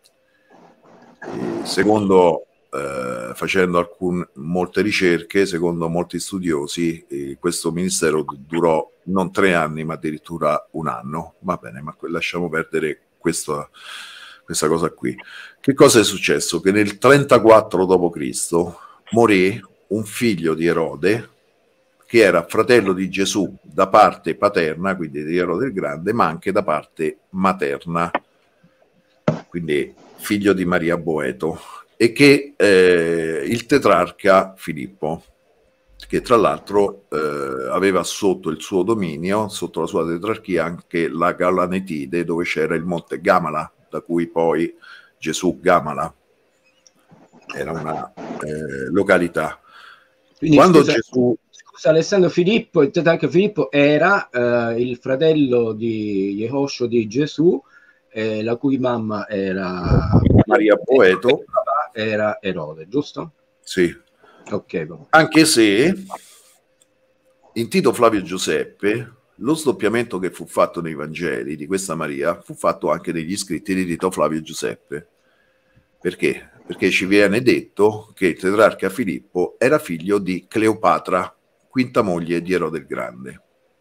Secondo facendo molte ricerche, secondo molti studiosi, questo ministero durò non 3 anni ma addirittura 1 anno. Va bene, ma lasciamo perdere questa cosa qui. Che cosa è successo? Che nel 34 d.C. morì un figlio di Erode, che era fratello di Gesù da parte paterna, quindi di Erode il Grande, ma anche da parte materna, quindi figlio di Maria Boeto, e che il tetrarca Filippo, che tra l'altro aveva sotto il suo dominio, sotto la sua tetrarchia, anche la Galanetide, dove c'era il monte Gamala, da cui poi Gesù Gamala era una località. Quindi, quando scusa, Gesù... Scusa Alessandro, Filippo, il tetrarca Filippo era il fratello di Yehosho di Gesù, la cui mamma era Maria Boeto, era Erode, giusto? sì. Ok, anche se in Tito Flavio Giuseppe lo sdoppiamento che fu fatto nei Vangeli di questa Maria fu fatto anche negli scritti di Tito Flavio Giuseppe. Perché? Perché ci viene detto che il tetrarca Filippo era figlio di Cleopatra, quinta moglie di Erode il Grande.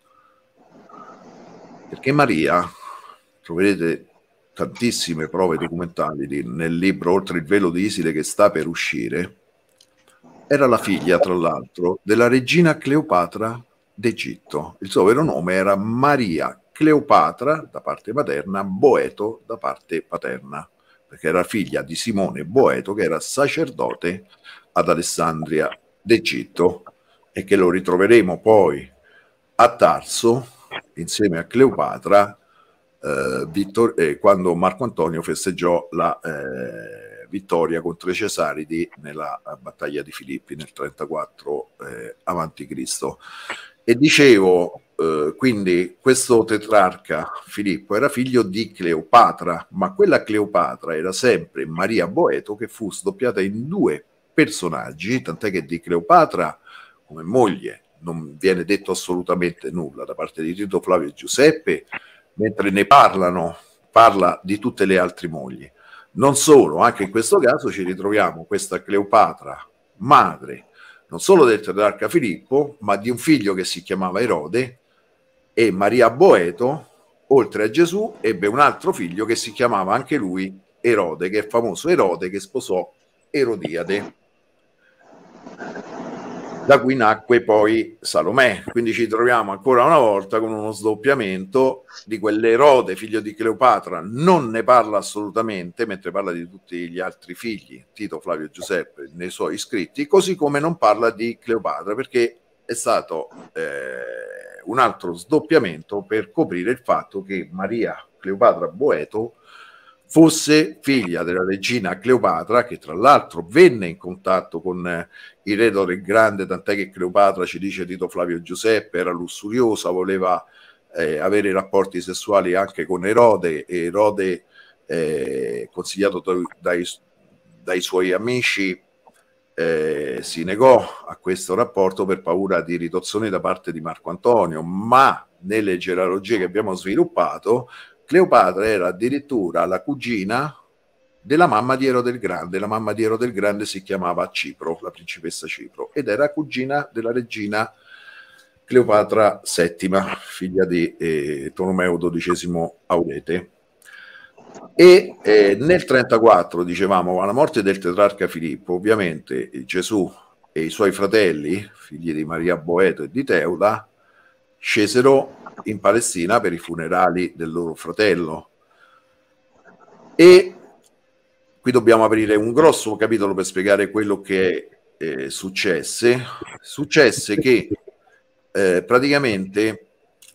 Perché Maria, troverete tantissime prove documentali nel libro Oltre il velo di Iside che sta per uscire, era la figlia, tra l'altro, della regina Cleopatra d'Egitto. Il suo vero nome era Maria Cleopatra da parte materna, Boeto da parte paterna, perché era figlia di Simone Boeto, che era sacerdote ad Alessandria d'Egitto e che lo ritroveremo poi a Tarso insieme a Cleopatra quando Marco Antonio festeggiò la vittoria contro i Cesaridi nella battaglia di Filippi nel 34 avanti Cristo. E dicevo, quindi questo tetrarca Filippo era figlio di Cleopatra, ma quella Cleopatra era sempre Maria Boeto, che fu sdoppiata in due personaggi, tant'è che di Cleopatra come moglie non viene detto assolutamente nulla da parte di Tito Flavio Giuseppe, mentre ne parla di tutte le altre mogli. Non solo, anche in questo caso ci ritroviamo questa Cleopatra, madre non solo del tetrarca Filippo, ma di un figlio che si chiamava Erode, e Maria Boeto, oltre a Gesù, ebbe un altro figlio che si chiamava anche lui Erode, che è il famoso Erode che sposò Erodiade, da cui nacque poi Salomè. Quindi ci troviamo ancora una volta con uno sdoppiamento di quell'Erode, figlio di Cleopatra. Non ne parla assolutamente, mentre parla di tutti gli altri figli, Tito Flavio Giuseppe, nei suoi scritti, così come non parla di Cleopatra, perché è stato un altro sdoppiamento per coprire il fatto che Maria Cleopatra Boeto fosse figlia della regina Cleopatra, che tra l'altro venne in contatto con il re del Grande, tant'è che Cleopatra, ci dice Tito Flavio Giuseppe, era lussuriosa, voleva avere rapporti sessuali anche con Erode, e Erode, consigliato dai suoi amici, si negò a questo rapporto per paura di ritorsioni da parte di Marco Antonio, ma nelle genealogie che abbiamo sviluppato Cleopatra era addirittura la cugina della mamma di Erode il Grande. La mamma di Erode il Grande si chiamava Cipro, la principessa Cipro, ed era cugina della regina Cleopatra VII, figlia di Tolomeo XII Aurete. E nel 34, dicevamo, alla morte del tetrarca Filippo, ovviamente Gesù e i suoi fratelli, figli di Maria Boeto e di Teuda, scesero in Palestina per i funerali del loro fratello. E qui dobbiamo aprire un grosso capitolo per spiegare quello che successe. Successe che praticamente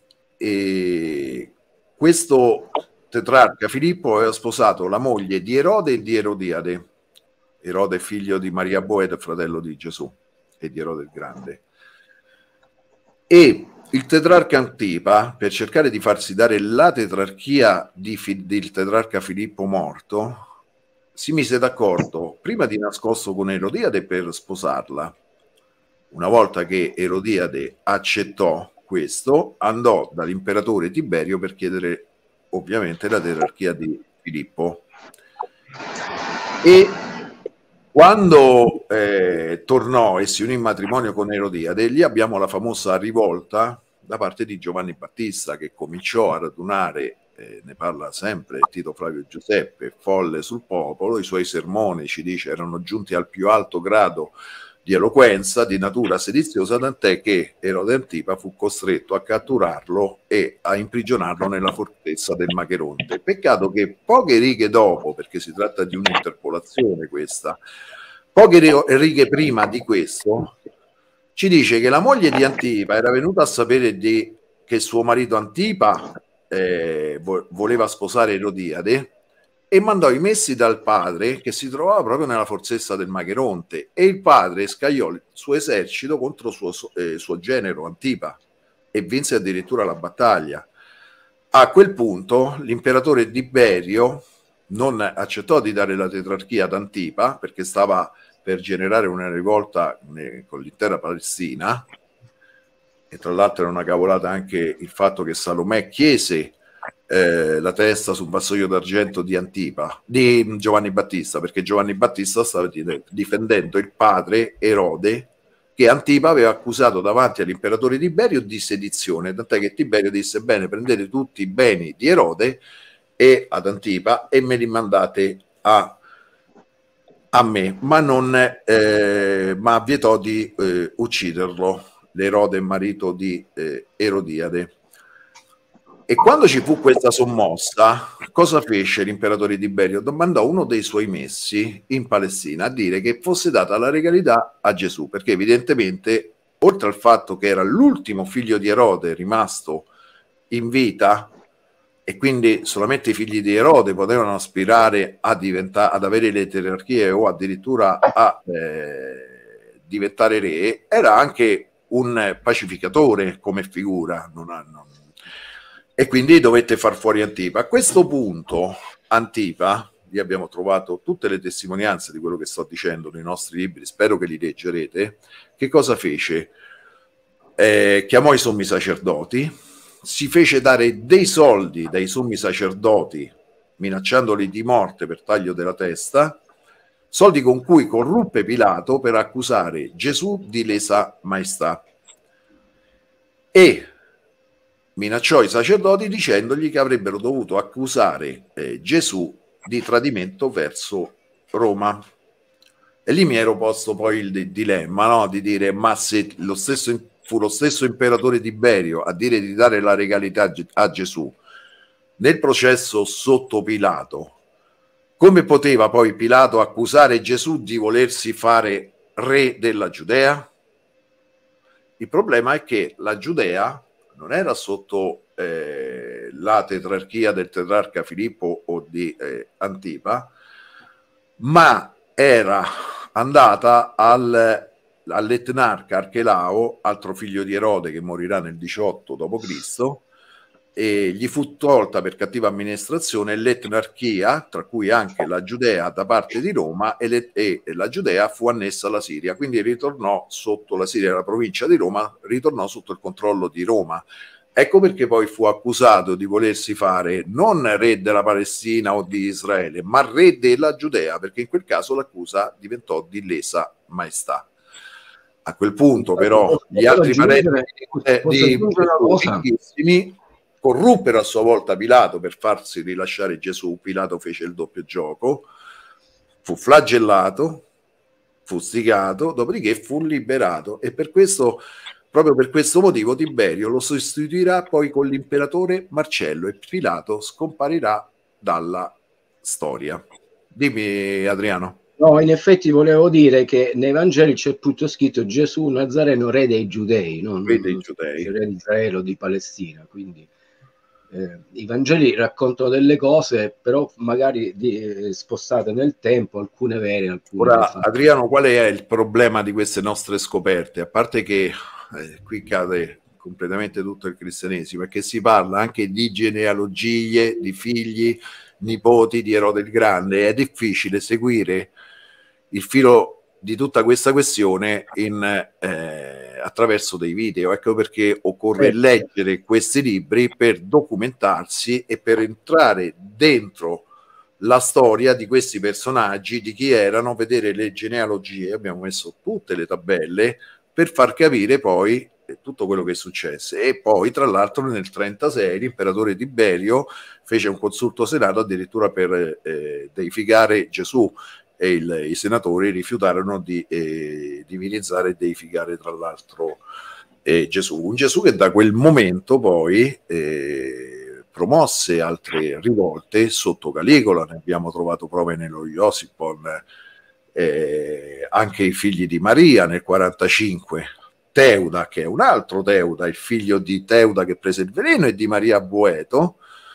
questo tetrarca Filippo aveva sposato la moglie di Erode e di Erodiade. Erode figlio di Maria Boeto, fratello di Gesù e di Erode il Grande. E il tetrarca Antipa, per cercare di farsi dare la tetrarchia del tetrarca Filippo morto, si mise d'accordo prima di nascosto con Erodiade per sposarla. Una volta che Erodiade accettò questo, andò dall'imperatore Tiberio per chiedere ovviamente la tetrarchia di Filippo. E quando tornò e si unì in matrimonio con Erodiade, lì abbiamo la famosa rivolta da parte di Giovanni Battista, che cominciò a radunare, ne parla sempre Tito Flavio Giuseppe, folle sul popolo. I suoi sermoni, ci dice, erano giunti al più alto grado di di eloquenza, di natura sediziosa, tant'è che Erode Antipa fu costretto a catturarlo e a imprigionarlo nella fortezza del Macheronte. Peccato che poche righe dopo, perché si tratta di un'interpolazione questa, poche righe prima di questo, ci dice che la moglie di Antipa era venuta a sapere che suo marito Antipa voleva sposare Erodiade, e mandò i messi dal padre, che si trovava proprio nella fortezza del Macheronte, e il padre scagliò il suo esercito contro suo genero Antipa e vinse addirittura la battaglia. A quel punto l'imperatore Tiberio non accettò di dare la tetrarchia ad Antipa, perché stava per generare una rivolta con l'intera Palestina, e tra l'altro era una cavolata anche il fatto che Salomè chiese la testa sul vassoio d'argento di Antipa, di Giovanni Battista, perché Giovanni Battista stava difendendo il padre Erode, che Antipa aveva accusato davanti all'imperatore Tiberio di sedizione, tant'è che Tiberio disse: bene, prendete tutti i beni di Erode e ad Antipa e me li mandate a me, ma vietò di ucciderlo, l'Erode marito di Erodiade. E quando ci fu questa sommossa, cosa fece l'imperatore Tiberio? Mandò uno dei suoi messi in Palestina a dire che fosse data la regalità a Gesù, perché evidentemente, oltre al fatto che era l'ultimo figlio di Erode rimasto in vita, e quindi solamente i figli di Erode potevano aspirare ad avere le gerarchie o addirittura a diventare re, era anche un pacificatore come figura, e quindi dovette far fuori Antipa. A questo punto Antipa, lì abbiamo trovato tutte le testimonianze di quello che sto dicendo nei nostri libri, spero che li leggerete. Che cosa fece? Chiamò i sommi sacerdoti, si fece dare dei soldi dai sommi sacerdoti, minacciandoli di morte per taglio della testa, soldi con cui corruppe Pilato per accusare Gesù di lesa maestà, e minacciò i sacerdoti dicendogli che avrebbero dovuto accusare Gesù di tradimento verso Roma. E lì mi ero posto poi il dilemma, no? Di dire: ma se fu lo stesso imperatore Tiberio a dire di dare la regalità a Gesù nel processo sotto Pilato, come poteva poi Pilato accusare Gesù di volersi fare re della Giudea? Il problema è che la Giudea non era sotto la tetrarchia del tetrarca Filippo o di Antipa, ma era andata all'etnarca Archelao, altro figlio di Erode che morirà nel 18 d.C., e gli fu tolta per cattiva amministrazione l'etnarchia, tra cui anche la Giudea da parte di Roma, e la Giudea fu annessa alla Siria, quindi ritornò sotto la Siria, la provincia di Roma ritornò sotto il controllo di Roma. Ecco perché poi fu accusato di volersi fare non re della Palestina o di Israele, ma re della Giudea, perché in quel caso l'accusa diventò di lesa maestà. A quel punto però gli altri parenti ricchissimi corruppero a sua volta Pilato per farsi rilasciare Gesù. Pilato fece il doppio gioco, fu flagellato, fustigato, dopodiché fu liberato, e per questo, proprio per questo motivo, Tiberio lo sostituirà poi con l'imperatore Marcello e Pilato scomparirà dalla storia. Dimmi, Adriano. No, in effetti volevo dire che nei Vangeli c'è tutto scritto Gesù Nazareno, re dei Giudei, non re dei Giudei, re di Israele o di Palestina, quindi i Vangeli raccontano delle cose, però magari spostate nel tempo, alcune vere, alcune Ora, Adriano, qual è il problema di queste nostre scoperte? A parte che qui cade completamente tutto il cristianesimo, perché si parla anche di genealogie, di figli, nipoti di Erode il Grande. È difficile seguire il filo di tutta questa questione attraverso dei video. Ecco perché occorre leggere questi libri per documentarsi e per entrare dentro la storia di questi personaggi, di chi erano, vedere le genealogie. Abbiamo messo tutte le tabelle per far capire poi tutto quello che successe. E poi, tra l'altro, nel 36 l'imperatore Tiberio fece un consulto senato addirittura per deificare Gesù, e i senatori rifiutarono di divinizzare e deificare tra l'altro Gesù. Un Gesù che da quel momento poi promosse altre rivolte sotto Caligola, ne abbiamo trovato prove nello Iosipon, anche i figli di Maria nel 45, Teuda, che è un altro Teuda, il figlio di Teuda che prese il veleno, e di Maria Boeto,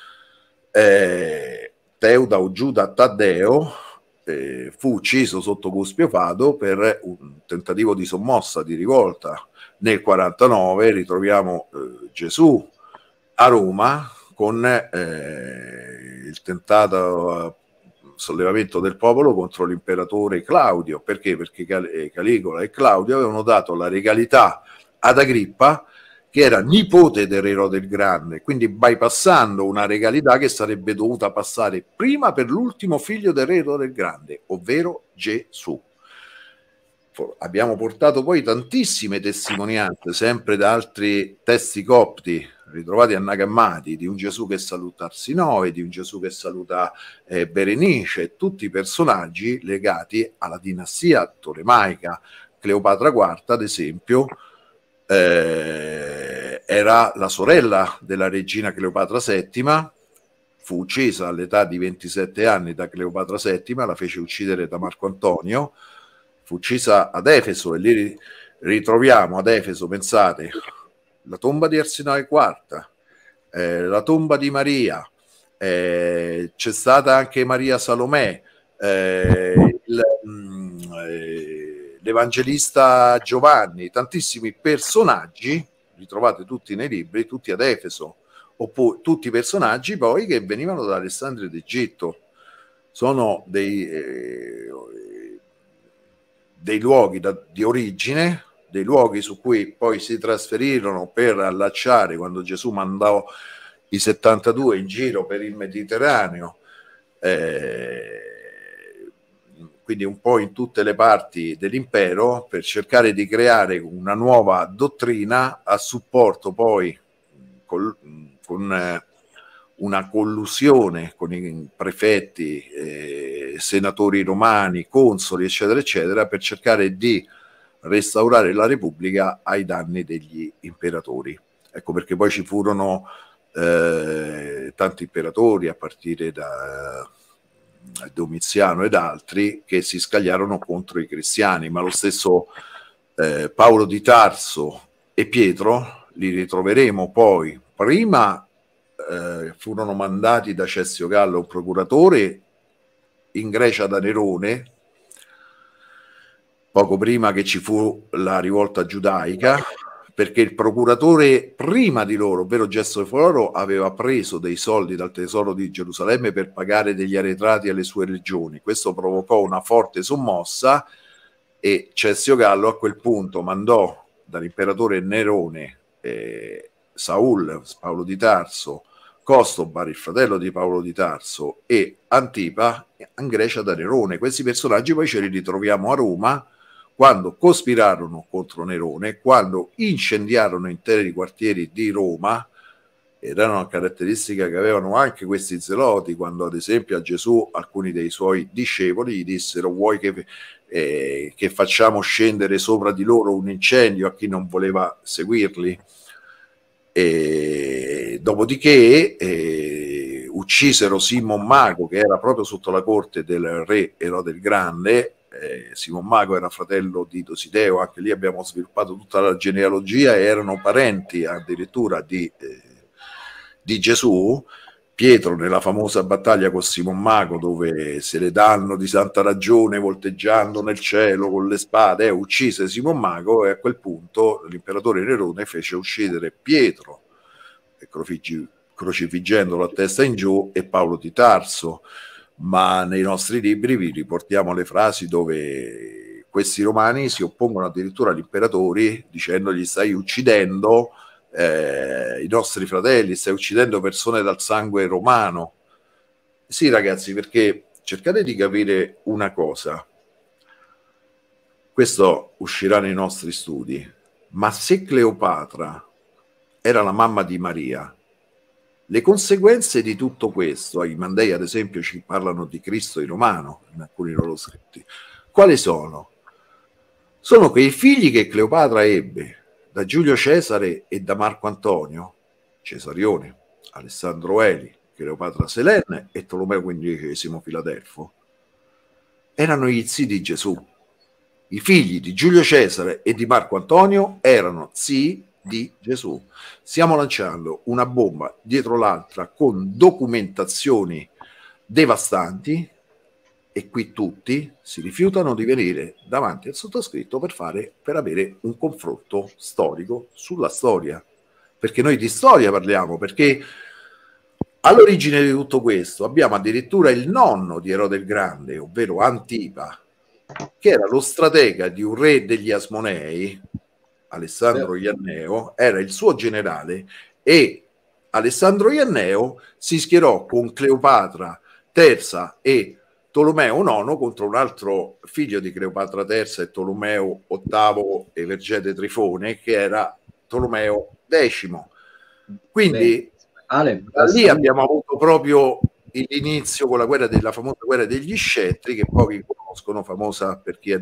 Teuda o Giuda Taddeo, fu ucciso sotto Cuspio Fado per un tentativo di sommossa, di rivolta. Nel 49 ritroviamo Gesù a Roma con il tentato sollevamento del popolo contro l'imperatore Claudio. Perché? Perché Caligola e Claudio avevano dato la regalità ad Agrippa, che era nipote dell'Erode il Grande, quindi bypassando una regalità che sarebbe dovuta passare prima per l'ultimo figlio dell'Erode il Grande, ovvero Gesù. Abbiamo portato poi tantissime testimonianze, sempre da altri testi copti ritrovati a Nagammadi, di un Gesù che saluta Arsinoe, di un Gesù che saluta Berenice, tutti personaggi legati alla dinastia tolemaica. Cleopatra IV, ad esempio, era la sorella della regina Cleopatra VII, fu uccisa all'età di 27 anni da Cleopatra VII, la fece uccidere da Marco Antonio, fu uccisa ad Efeso, e lì ritroviamo ad Efeso, pensate, la tomba di Arsinoe IV, la tomba di Maria, c'è stata anche Maria Salomè, l'Evangelista Giovanni, tantissimi personaggi ritrovate tutti nei libri, tutti ad Efeso, oppure tutti personaggi poi che venivano da Alessandria d'Egitto. Sono dei luoghi di origine, dei luoghi su cui poi si trasferirono per allacciare quando Gesù mandò i 72 in giro per il Mediterraneo, quindi un po' in tutte le parti dell'impero, per cercare di creare una nuova dottrina a supporto poi con una collusione con i prefetti, senatori romani, consoli, eccetera, eccetera, per cercare di restaurare la Repubblica ai danni degli imperatori. Ecco perché poi ci furono tanti imperatori, a partire da Domiziano ed altri, che si scagliarono contro i cristiani, ma lo stesso Paolo di Tarso e Pietro li ritroveremo poi. Prima furono mandati da Cessio Gallo, un procuratore, in Grecia da Nerone, poco prima che ci fu la rivolta giudaica, perché il procuratore prima di loro, ovvero Gessoforo, aveva preso dei soldi dal tesoro di Gerusalemme per pagare degli arretrati alle sue legioni. Questo provocò una forte sommossa e Cessio Gallo a quel punto mandò dall'imperatore Nerone Saul, Paolo di Tarso, Costobar, il fratello di Paolo di Tarso, e Antipa in Grecia da Nerone. Questi personaggi poi ce li ritroviamo a Roma quando cospirarono contro Nerone, quando incendiarono interi quartieri di Roma. Era una caratteristica che avevano anche questi zeloti, quando ad esempio a Gesù alcuni dei suoi discepoli gli dissero: vuoi che facciamo scendere sopra di loro un incendio, a chi non voleva seguirli? Dopodiché uccisero Simon Mago, che era proprio sotto la corte del re Erode il Grande. Simon Mago era fratello di Dosideo, anche lì abbiamo sviluppato tutta la genealogia, e erano parenti addirittura di Gesù. Pietro, nella famosa battaglia con Simon Mago, dove se le danno di santa ragione volteggiando nel cielo con le spade, uccise Simon Mago, e a quel punto l'imperatore Nerone fece uccidere Pietro, crocifiggendolo a testa in giù, e Paolo di Tarso. Ma nei nostri libri vi riportiamo le frasi dove questi romani si oppongono addirittura agli imperatori, dicendogli: stai uccidendo i nostri fratelli, stai uccidendo persone dal sangue romano. Sì, ragazzi, perché cercate di capire una cosa, questo uscirà nei nostri studi, ma se Cleopatra era la mamma di Maria, Le conseguenze di tutto questo, ai Mandei ad esempio ci parlano di Cristo in romano in alcuni loro scritti, quali sono? Sono che i figli che Cleopatra ebbe da Giulio Cesare e da Marco Antonio, Cesarione, Alessandro Eli, Cleopatra Selene e Tolomeo XV Filadelfo, erano gli zii di Gesù. I figli di Giulio Cesare e di Marco Antonio erano zii di Gesù. Stiamo lanciando una bomba dietro l'altra con documentazioni devastanti e qui tutti si rifiutano di venire davanti al sottoscritto per avere un confronto storico sulla storia, perché noi di storia parliamo, perché all'origine di tutto questo abbiamo addirittura il nonno di Erode il Grande, ovvero Antipa, che era lo stratega di un re degli Asmonei, Alessandro Ianneo, era il suo generale, e Alessandro Ianneo si schierò con Cleopatra III e Tolomeo IX contro un altro figlio di Cleopatra III e Tolomeo VIII e Vergete Trifone, che era Tolomeo X. Quindi da lì abbiamo avuto proprio l'inizio con la guerra della famosa guerra degli scettri, che pochi conoscono, famosa per chi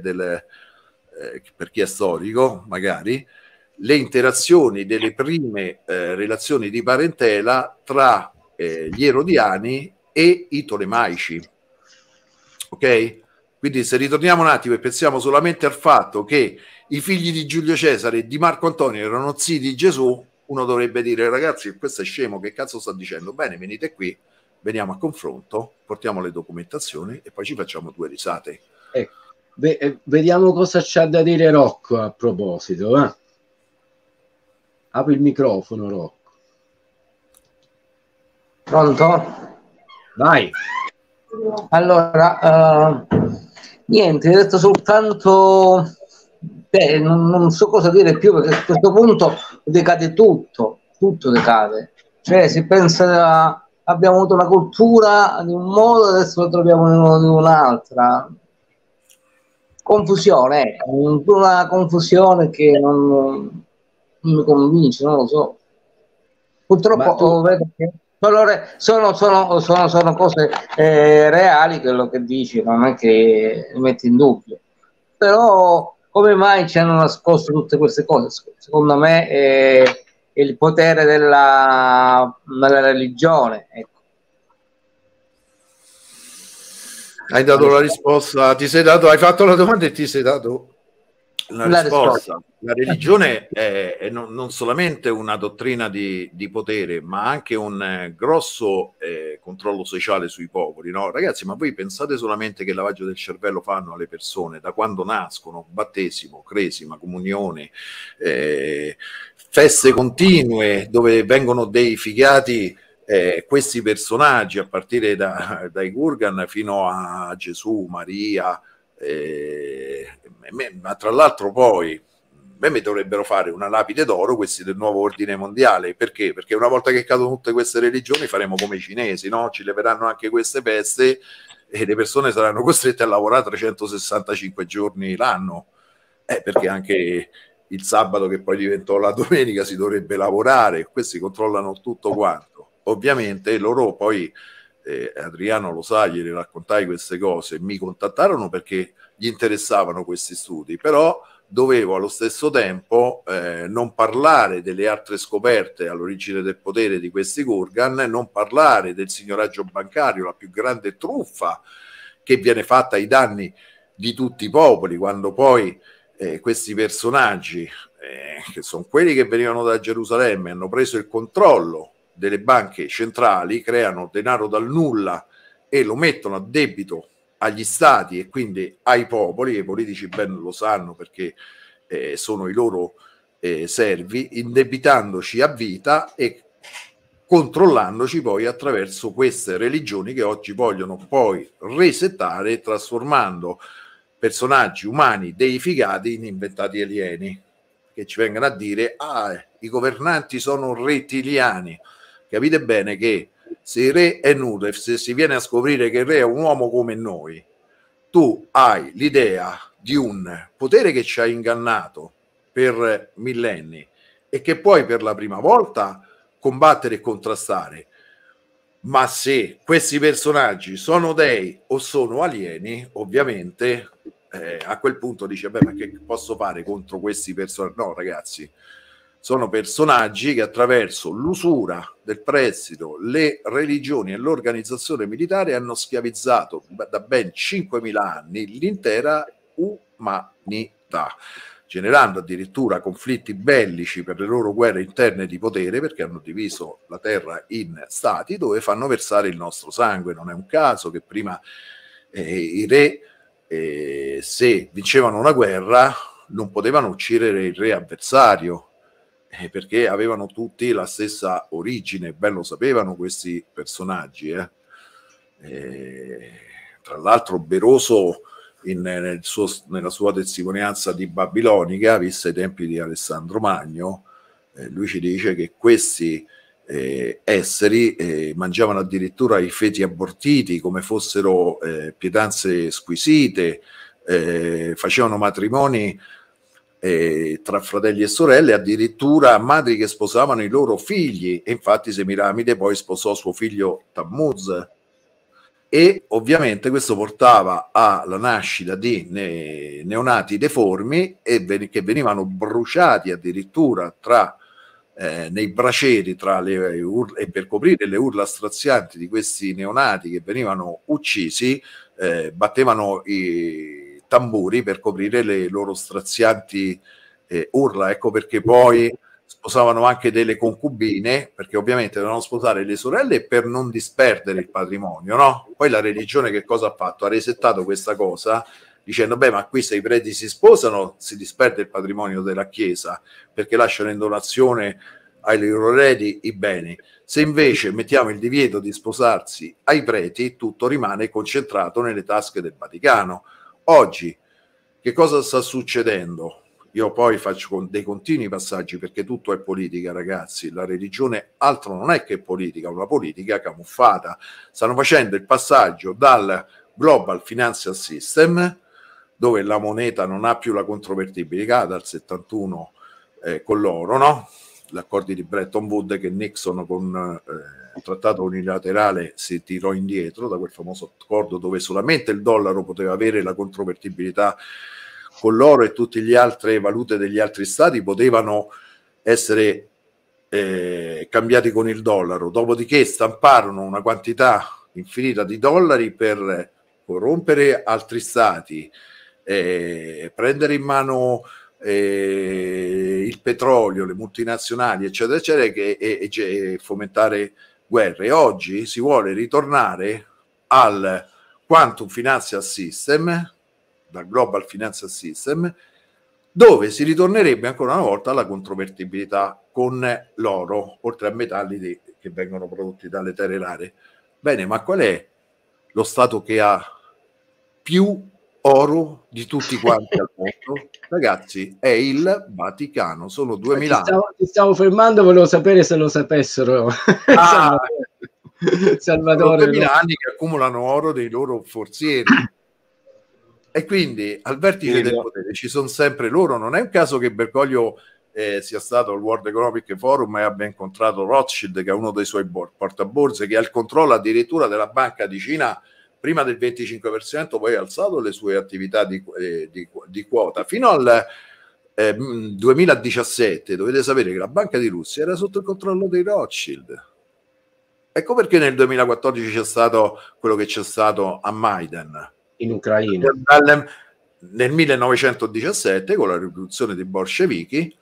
è storico, magari, le interazioni delle prime relazioni di parentela tra gli Erodiani e i Tolemaici. Ok? Quindi se ritorniamo un attimo e pensiamo solamente al fatto che i figli di Giulio Cesare e di Marco Antonio erano zii di Gesù, uno dovrebbe dire: ragazzi, questo è scemo, che cazzo sta dicendo? Bene, venite qui, veniamo a confronto, portiamo le documentazioni e poi ci facciamo due risate. Vediamo cosa c'ha da dire Rocco a proposito. Apri il microfono, Rocco. Pronto? Vai. Allora, niente, ho detto soltanto, non so cosa dire più, perché a questo punto decade tutto decade. Cioè si pensa, abbiamo avuto una cultura di un modo, adesso la troviamo di un'altra. Confusione, una confusione che non mi convince, non lo so. Purtroppo vedo che sono cose reali, quello che dici, non è che metti in dubbio. Però come mai ci hanno nascosto tutte queste cose? Secondo me è il potere della religione, ecco. Hai dato la risposta, hai fatto la domanda e ti sei dato la risposta. La religione è non solamente una dottrina di potere, ma anche un grosso controllo sociale sui popoli, no? Ragazzi, ma voi pensate solamente che lavaggio del cervello fanno alle persone da quando nascono? Battesimo, cresima, comunione, feste continue dove vengono deificati questi personaggi, a partire dai Gurgan fino a Gesù, Maria, ma tra l'altro poi mi dovrebbero fare una lapide d'oro questi del nuovo ordine mondiale. Perché? Perché una volta che cadono tutte queste religioni faremo come i cinesi, no? Ci leveranno anche queste peste e le persone saranno costrette a lavorare 365 giorni l'anno, perché anche il sabato, che poi diventò la domenica, si dovrebbe lavorare. Questi controllano tutto quanto. Ovviamente loro poi, Adriano lo sa, gli raccontai queste cose, mi contattarono perché gli interessavano questi studi, però dovevo allo stesso tempo non parlare delle altre scoperte all'origine del potere di questi Gurgan, non parlare del signoraggio bancario, la più grande truffa che viene fatta ai danni di tutti i popoli, quando poi questi personaggi, che sono quelli che venivano da Gerusalemme, hanno preso il controllo delle banche centrali, creano denaro dal nulla e lo mettono a debito agli stati e quindi ai popoli, e i politici ben lo sanno perché sono i loro servi, indebitandoci a vita e controllandoci poi attraverso queste religioni che oggi vogliono poi resettare, trasformando personaggi umani deificati in inventati alieni, che ci vengano a dire: i governanti sono rettiliani. Capite bene che se il re è nudo, se si viene a scoprire che il re è un uomo come noi, tu hai l'idea di un potere che ci ha ingannato per millenni e che puoi per la prima volta combattere e contrastare, Ma se questi personaggi sono dei o sono alieni, ovviamente a quel punto dice, beh, ma che posso fare contro questi personaggi? No, ragazzi, sono personaggi che attraverso l'usura del prestito, le religioni e l'organizzazione militare hanno schiavizzato da ben 5.000 anni l'intera umanità, generando addirittura conflitti bellici per le loro guerre interne di potere, perché hanno diviso la terra in stati dove fanno versare il nostro sangue. Non è un caso che prima i re, se vincevano una guerra, non potevano uccidere il re avversario, perché avevano tutti la stessa origine. Ben lo sapevano questi personaggi. Tra l'altro Beroso nella sua testimonianza di Babilonica, vista ai tempi di Alessandro Magno, lui ci dice che questi esseri mangiavano addirittura i feti abortiti come fossero pietanze squisite, facevano matrimoni tra fratelli e sorelle, addirittura madri che sposavano i loro figli, e infatti Semiramide poi sposò suo figlio Tammuz, e ovviamente questo portava alla nascita di neonati deformi che venivano bruciati addirittura nei braceri e per coprire le urla strazianti di questi neonati che venivano uccisi, battevano i tamburi per coprire le loro strazianti urla. Ecco perché poi sposavano anche delle concubine, perché ovviamente dovevano sposare le sorelle per non disperdere il patrimonio, no? Poi la religione che cosa ha fatto? Ha resettato questa cosa dicendo, beh, ma qui se i preti si sposano si disperde il patrimonio della Chiesa, perché lasciano in donazione ai loro eredi i beni. Se invece mettiamo il divieto di sposarsi ai preti, tutto rimane concentrato nelle tasche del Vaticano. Oggi che cosa sta succedendo? Io poi faccio con dei continui passaggi, perché tutto è politica, ragazzi. La religione altro non è che politica, una politica camuffata. Stanno facendo il passaggio dal Global Financial System, dove la moneta non ha più la controvertibilità dal 71 con l'oro, no? Gli accordi di Bretton Woods, che Nixon con il trattato unilaterale si tirò indietro da quel famoso accordo dove solamente il dollaro poteva avere la controvertibilità con l'oro, e tutte le altre valute degli altri stati potevano essere cambiati con il dollaro. Dopodiché stamparono una quantità infinita di dollari per corrompere altri stati, prendere in mano il petrolio, le multinazionali, eccetera, eccetera, e fomentare guerre. Oggi si vuole ritornare al Quantum Financial System, dal Global Financial System, dove si ritornerebbe ancora una volta alla controvertibilità con l'oro, oltre a metalli che vengono prodotti dalle terre rare. Bene, ma qual è lo Stato che ha più oro di tutti quanti al mondo? Ragazzi, è il Vaticano. Sono 2000 anni. Ti stavo fermando, volevo sapere se lo sapessero. Salvatore, 2000 anni che accumulano oro dei loro forzieri. E quindi al vertice del potere ci sono sempre loro. Non è un caso che Bergoglio sia stato al World Economic Forum e abbia incontrato Rothschild, che è uno dei suoi portaborse, che ha il controllo addirittura della banca di Cina, prima del 25%, poi ha alzato le sue attività di quota fino al 2017. Dovete sapere che la banca di Russia era sotto il controllo dei Rothschild. Ecco perché nel 2014 c'è stato quello che c'è stato a Maidan in Ucraina. Nel 1917, con la rivoluzione dei bolscevichi,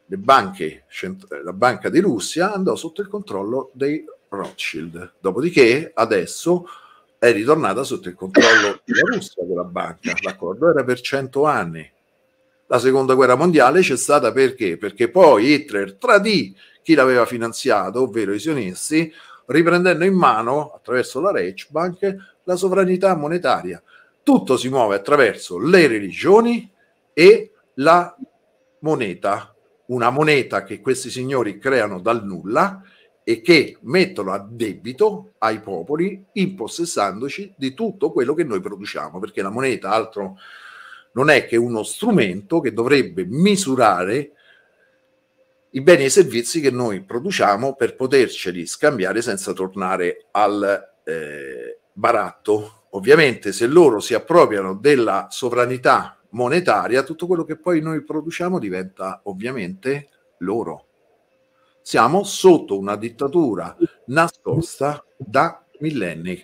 la banca di Russia andò sotto il controllo dei Rothschild. Dopodiché adesso è ritornata sotto il controllo della Russia quella banca. L'accordo era per 100 anni. La seconda guerra mondiale c'è stata perché? Perché poi Hitler tradì chi l'aveva finanziato, ovvero i sionisti, riprendendo in mano, attraverso la Reichsbank, la sovranità monetaria. Tutto si muove attraverso le religioni e la moneta, una moneta che questi signori creano dal nulla e che mettono a debito ai popoli, impossessandoci di tutto quello che noi produciamo, perché la moneta altro non è che uno strumento che dovrebbe misurare i beni e i servizi che noi produciamo per poterceli scambiare senza tornare al baratto. Ovviamente se loro si appropriano della sovranità monetaria, tutto quello che poi noi produciamo diventa ovviamente loro. Siamo sotto una dittatura nascosta da millenni.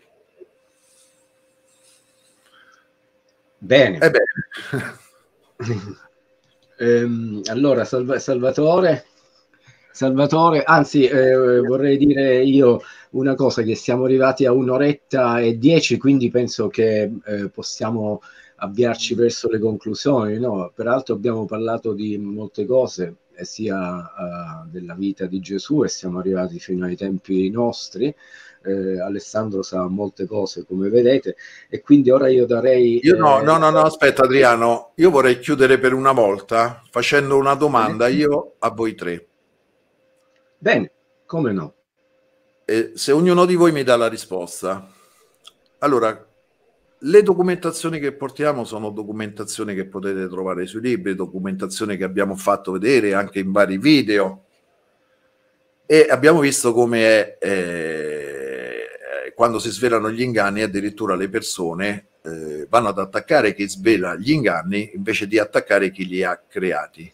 Bene. Allora, Salvatore, anzi, vorrei dire io una cosa, che siamo arrivati a 1:10, quindi penso che possiamo avviarci verso le conclusioni, no? Peraltro abbiamo parlato di molte cose, sia della vita di Gesù, e siamo arrivati fino ai tempi nostri. Alessandro sa molte cose, come vedete, e quindi ora io darei... No, aspetta Adriano, io vorrei chiudere per una volta facendo una domanda io a voi tre. Bene, come no? Se ognuno di voi mi dà la risposta. Allora, le documentazioni che portiamo sono documentazioni che potete trovare sui libri, documentazioni che abbiamo fatto vedere anche in vari video, e abbiamo visto come quando si svelano gli inganni addirittura le persone vanno ad attaccare chi svela gli inganni invece di attaccare chi li ha creati.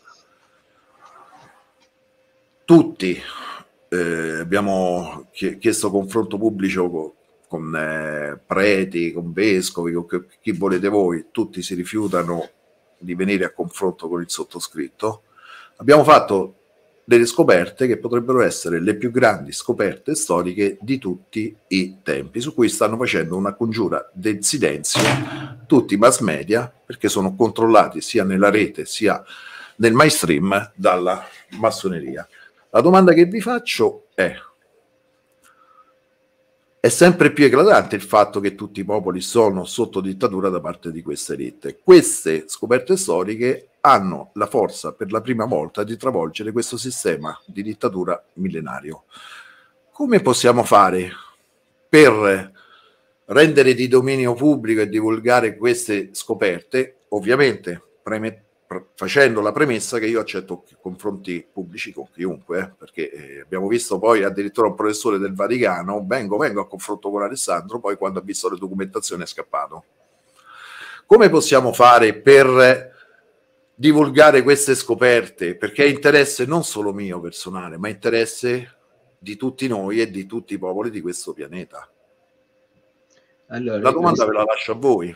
Tutti abbiamo chiesto confronto pubblico con preti, con vescovi, con chi volete voi, tutti si rifiutano di venire a confronto con il sottoscritto. Abbiamo fatto delle scoperte che potrebbero essere le più grandi scoperte storiche di tutti i tempi, su cui stanno facendo una congiura del silenzio tutti i mass media, perché sono controllati sia nella rete sia nel mainstream dalla massoneria. La domanda che vi faccio è sempre più eclatante il fatto che tutti i popoli sono sotto dittatura da parte di queste elite. Queste scoperte storiche hanno la forza per la prima volta di travolgere questo sistema di dittatura millenario. Come possiamo fare per rendere di dominio pubblico e divulgare queste scoperte? Ovviamente facendo la premessa che io accetto confronti pubblici con chiunque, perché abbiamo visto poi addirittura un professore del Vaticano, vengo a confronto con Alessandro, poi quando ha visto le documentazioni è scappato. Come possiamo fare per divulgare queste scoperte? Perché è interesse non solo mio personale, ma interesse di tutti noi e di tutti i popoli di questo pianeta. Allora, la domanda ve la lascio a voi.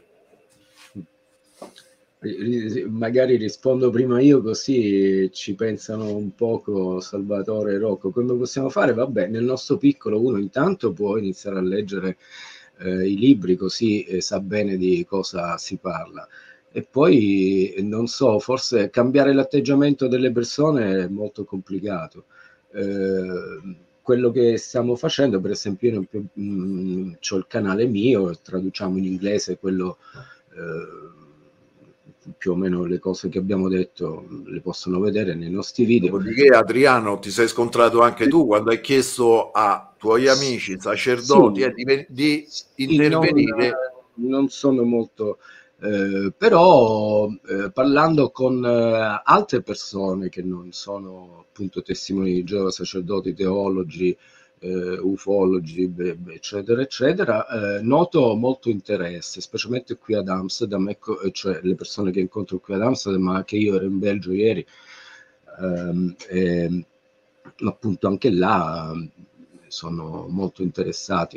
Magari rispondo prima io, così ci pensano un poco Salvatore e Rocco. Come possiamo fare? Vabbè, nel nostro piccolo uno intanto può iniziare a leggere i libri, così sa bene di cosa si parla. E poi, non so, forse cambiare l'atteggiamento delle persone è molto complicato. Quello che stiamo facendo, per esempio, c'ho il canale mio, traduciamo in inglese quello... più o meno le cose che abbiamo detto le possono vedere nei nostri video. Dopodiché, Adriano, ti sei scontrato anche tu quando hai chiesto a tuoi amici sacerdoti di intervenire. Non sono molto però parlando con altre persone che non sono appunto testimoni di Geova, sacerdoti, teologi, ufologi, eccetera eccetera, noto molto interesse, specialmente qui ad Amsterdam, ecco, cioè le persone che incontro qui ad Amsterdam, ma anche io ero in Belgio ieri, appunto anche là sono molto interessati.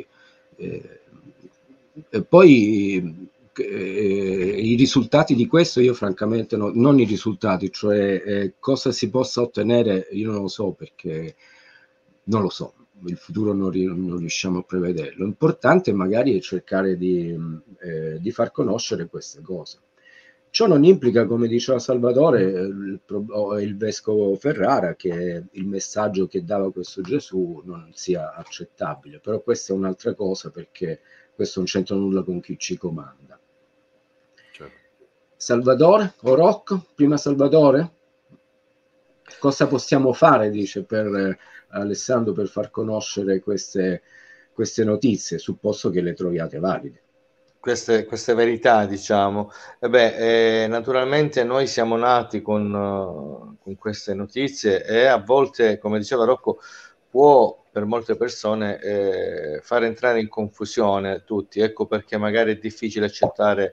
E poi i risultati di questo io francamente non i risultati, cioè cosa si possa ottenere io non lo so, perché non lo so, il futuro non riusciamo a prevederlo. L'importante magari è cercare di far conoscere queste cose. Ciò non implica, come diceva Salvatore, il vescovo Ferrara, che il messaggio che dava questo Gesù non sia accettabile, però questa è un'altra cosa, perché questo non c'entra nulla con chi ci comanda. Certo. Salvatore o Rocco? Prima Salvatore? Cosa possiamo fare, dice, per Alessandro, per far conoscere queste notizie, supposto che le troviate valide? queste verità, diciamo. Naturalmente noi siamo nati con queste notizie e a volte, come diceva Rocco, può per molte persone far entrare in confusione tutti. Ecco perché magari è difficile accettare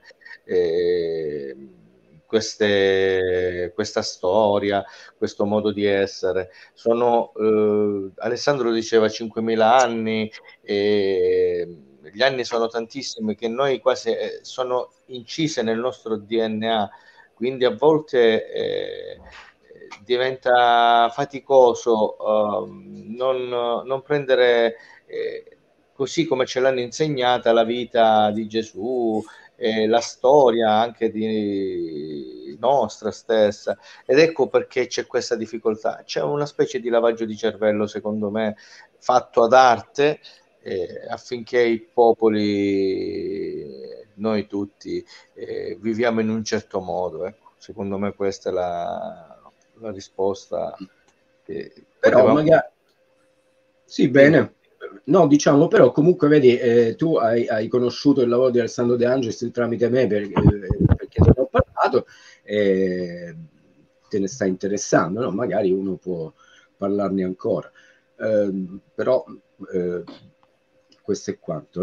questa storia, questo modo di essere. Alessandro diceva 5.000 anni, gli anni sono tantissimi, che noi quasi sono incise nel nostro DNA, quindi a volte diventa faticoso non prendere così come ce l'hanno insegnata la vita di Gesù, la storia anche di nostra stessa, ed ecco perché c'è questa difficoltà. C'è una specie di lavaggio di cervello, secondo me, fatto ad arte, affinché i popoli, noi tutti, viviamo in un certo modo. Ecco. Secondo me questa è la risposta. Però magari sì, bene. No, diciamo, però comunque vedi, tu hai conosciuto il lavoro di Alessandro De Angelis tramite me perché te ne ho parlato, te ne sta interessando, no? Magari uno può parlarne ancora. Però questo è quanto.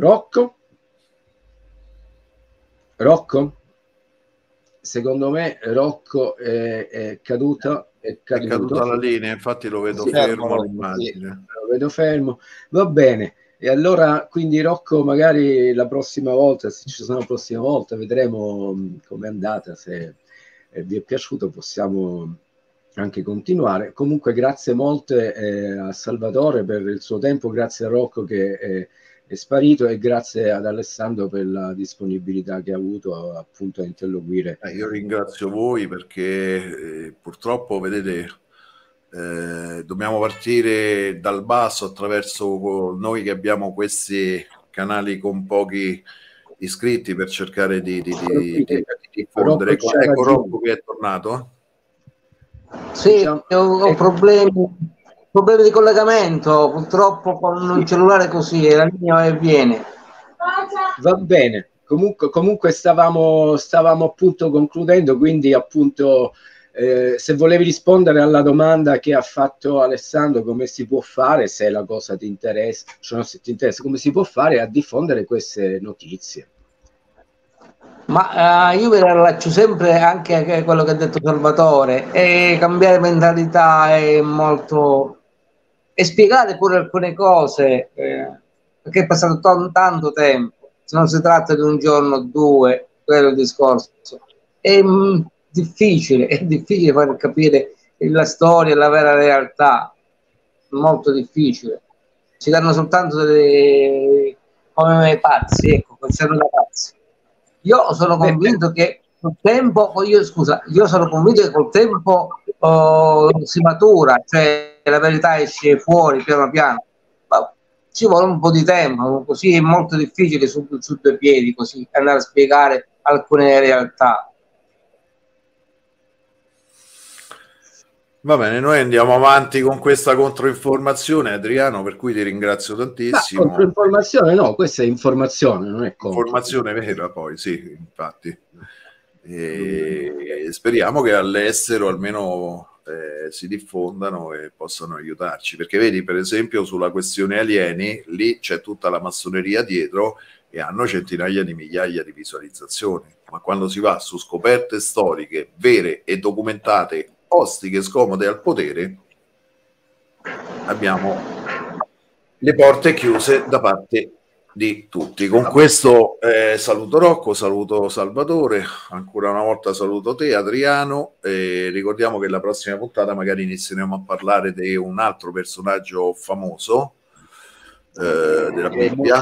Rocco? Secondo me Rocco è caduta. È caduta la linea, infatti lo vedo fermo all'immagine. Lo vedo fermo. Va bene. E allora, quindi Rocco, magari la prossima volta, se ci sono la prossima volta, vedremo com'è andata. Se vi è piaciuto possiamo anche continuare. Comunque grazie molte a Salvatore per il suo tempo, grazie a Rocco che è sparito e grazie ad Alessandro per la disponibilità che ha avuto appunto a interloquire. Io ringrazio voi perché purtroppo vedete dobbiamo partire dal basso attraverso noi che abbiamo questi canali con pochi iscritti per cercare di diffondere. Ecco Rocco che è tornato. Sì, diciamo, ho problemi di collegamento, purtroppo con il cellulare così, la linea viene. Va bene, comunque stavamo appunto concludendo, quindi appunto se volevi rispondere alla domanda che ha fatto Alessandro, come si può fare, se la cosa ti interessa, cioè se ti interessa, come si può fare a diffondere queste notizie? Ma io mi rilaccio sempre anche a quello che ha detto Salvatore, e cambiare mentalità è molto, e spiegare pure alcune cose, perché è passato tanto tempo, se non si tratta di un giorno o due, quello è il discorso. È difficile far capire la storia e la vera realtà, molto difficile. Ci danno soltanto delle come pazzi, ecco, pensano da pazzi. Io sono convinto che col tempo, io sono convinto che col tempo si matura, cioè la verità esce fuori piano piano, ma ci vuole un po' di tempo, così è molto difficile su due piedi così andare a spiegare alcune realtà. Va bene, noi andiamo avanti con questa controinformazione, Adriano, per cui ti ringrazio tantissimo. Ma controinformazione no, questa è informazione, non è contro. Informazione vera poi, sì, infatti. E speriamo che all'estero almeno si diffondano e possano aiutarci, perché vedi per esempio sulla questione alieni, lì c'è tutta la massoneria dietro e hanno centinaia di migliaia di visualizzazioni, ma quando si va su scoperte storiche vere e documentate, ostiche, scomode al potere, abbiamo le porte chiuse da parte di tutti. Con questo saluto Rocco, saluto Salvatore, ancora una volta saluto te Adriano, ricordiamo che la prossima puntata magari inizieremo a parlare di un altro personaggio famoso della Bibbia,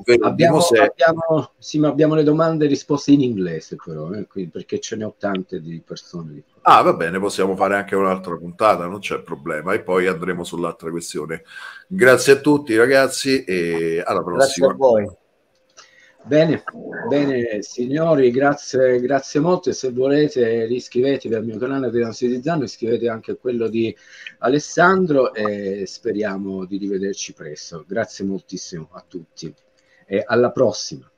abbiamo le domande e risposte in inglese però, perché ce ne ho tante di persone. Va bene, possiamo fare anche un'altra puntata, non c'è problema, e poi andremo sull'altra questione. Grazie a tutti ragazzi e alla prossima. Grazie a voi. Bene signori, grazie molto, e se volete iscrivetevi al mio canale Adriano Sirizzano, iscrivetevi anche a quello di Alessandro e speriamo di rivederci presto. Grazie moltissimo a tutti e alla prossima.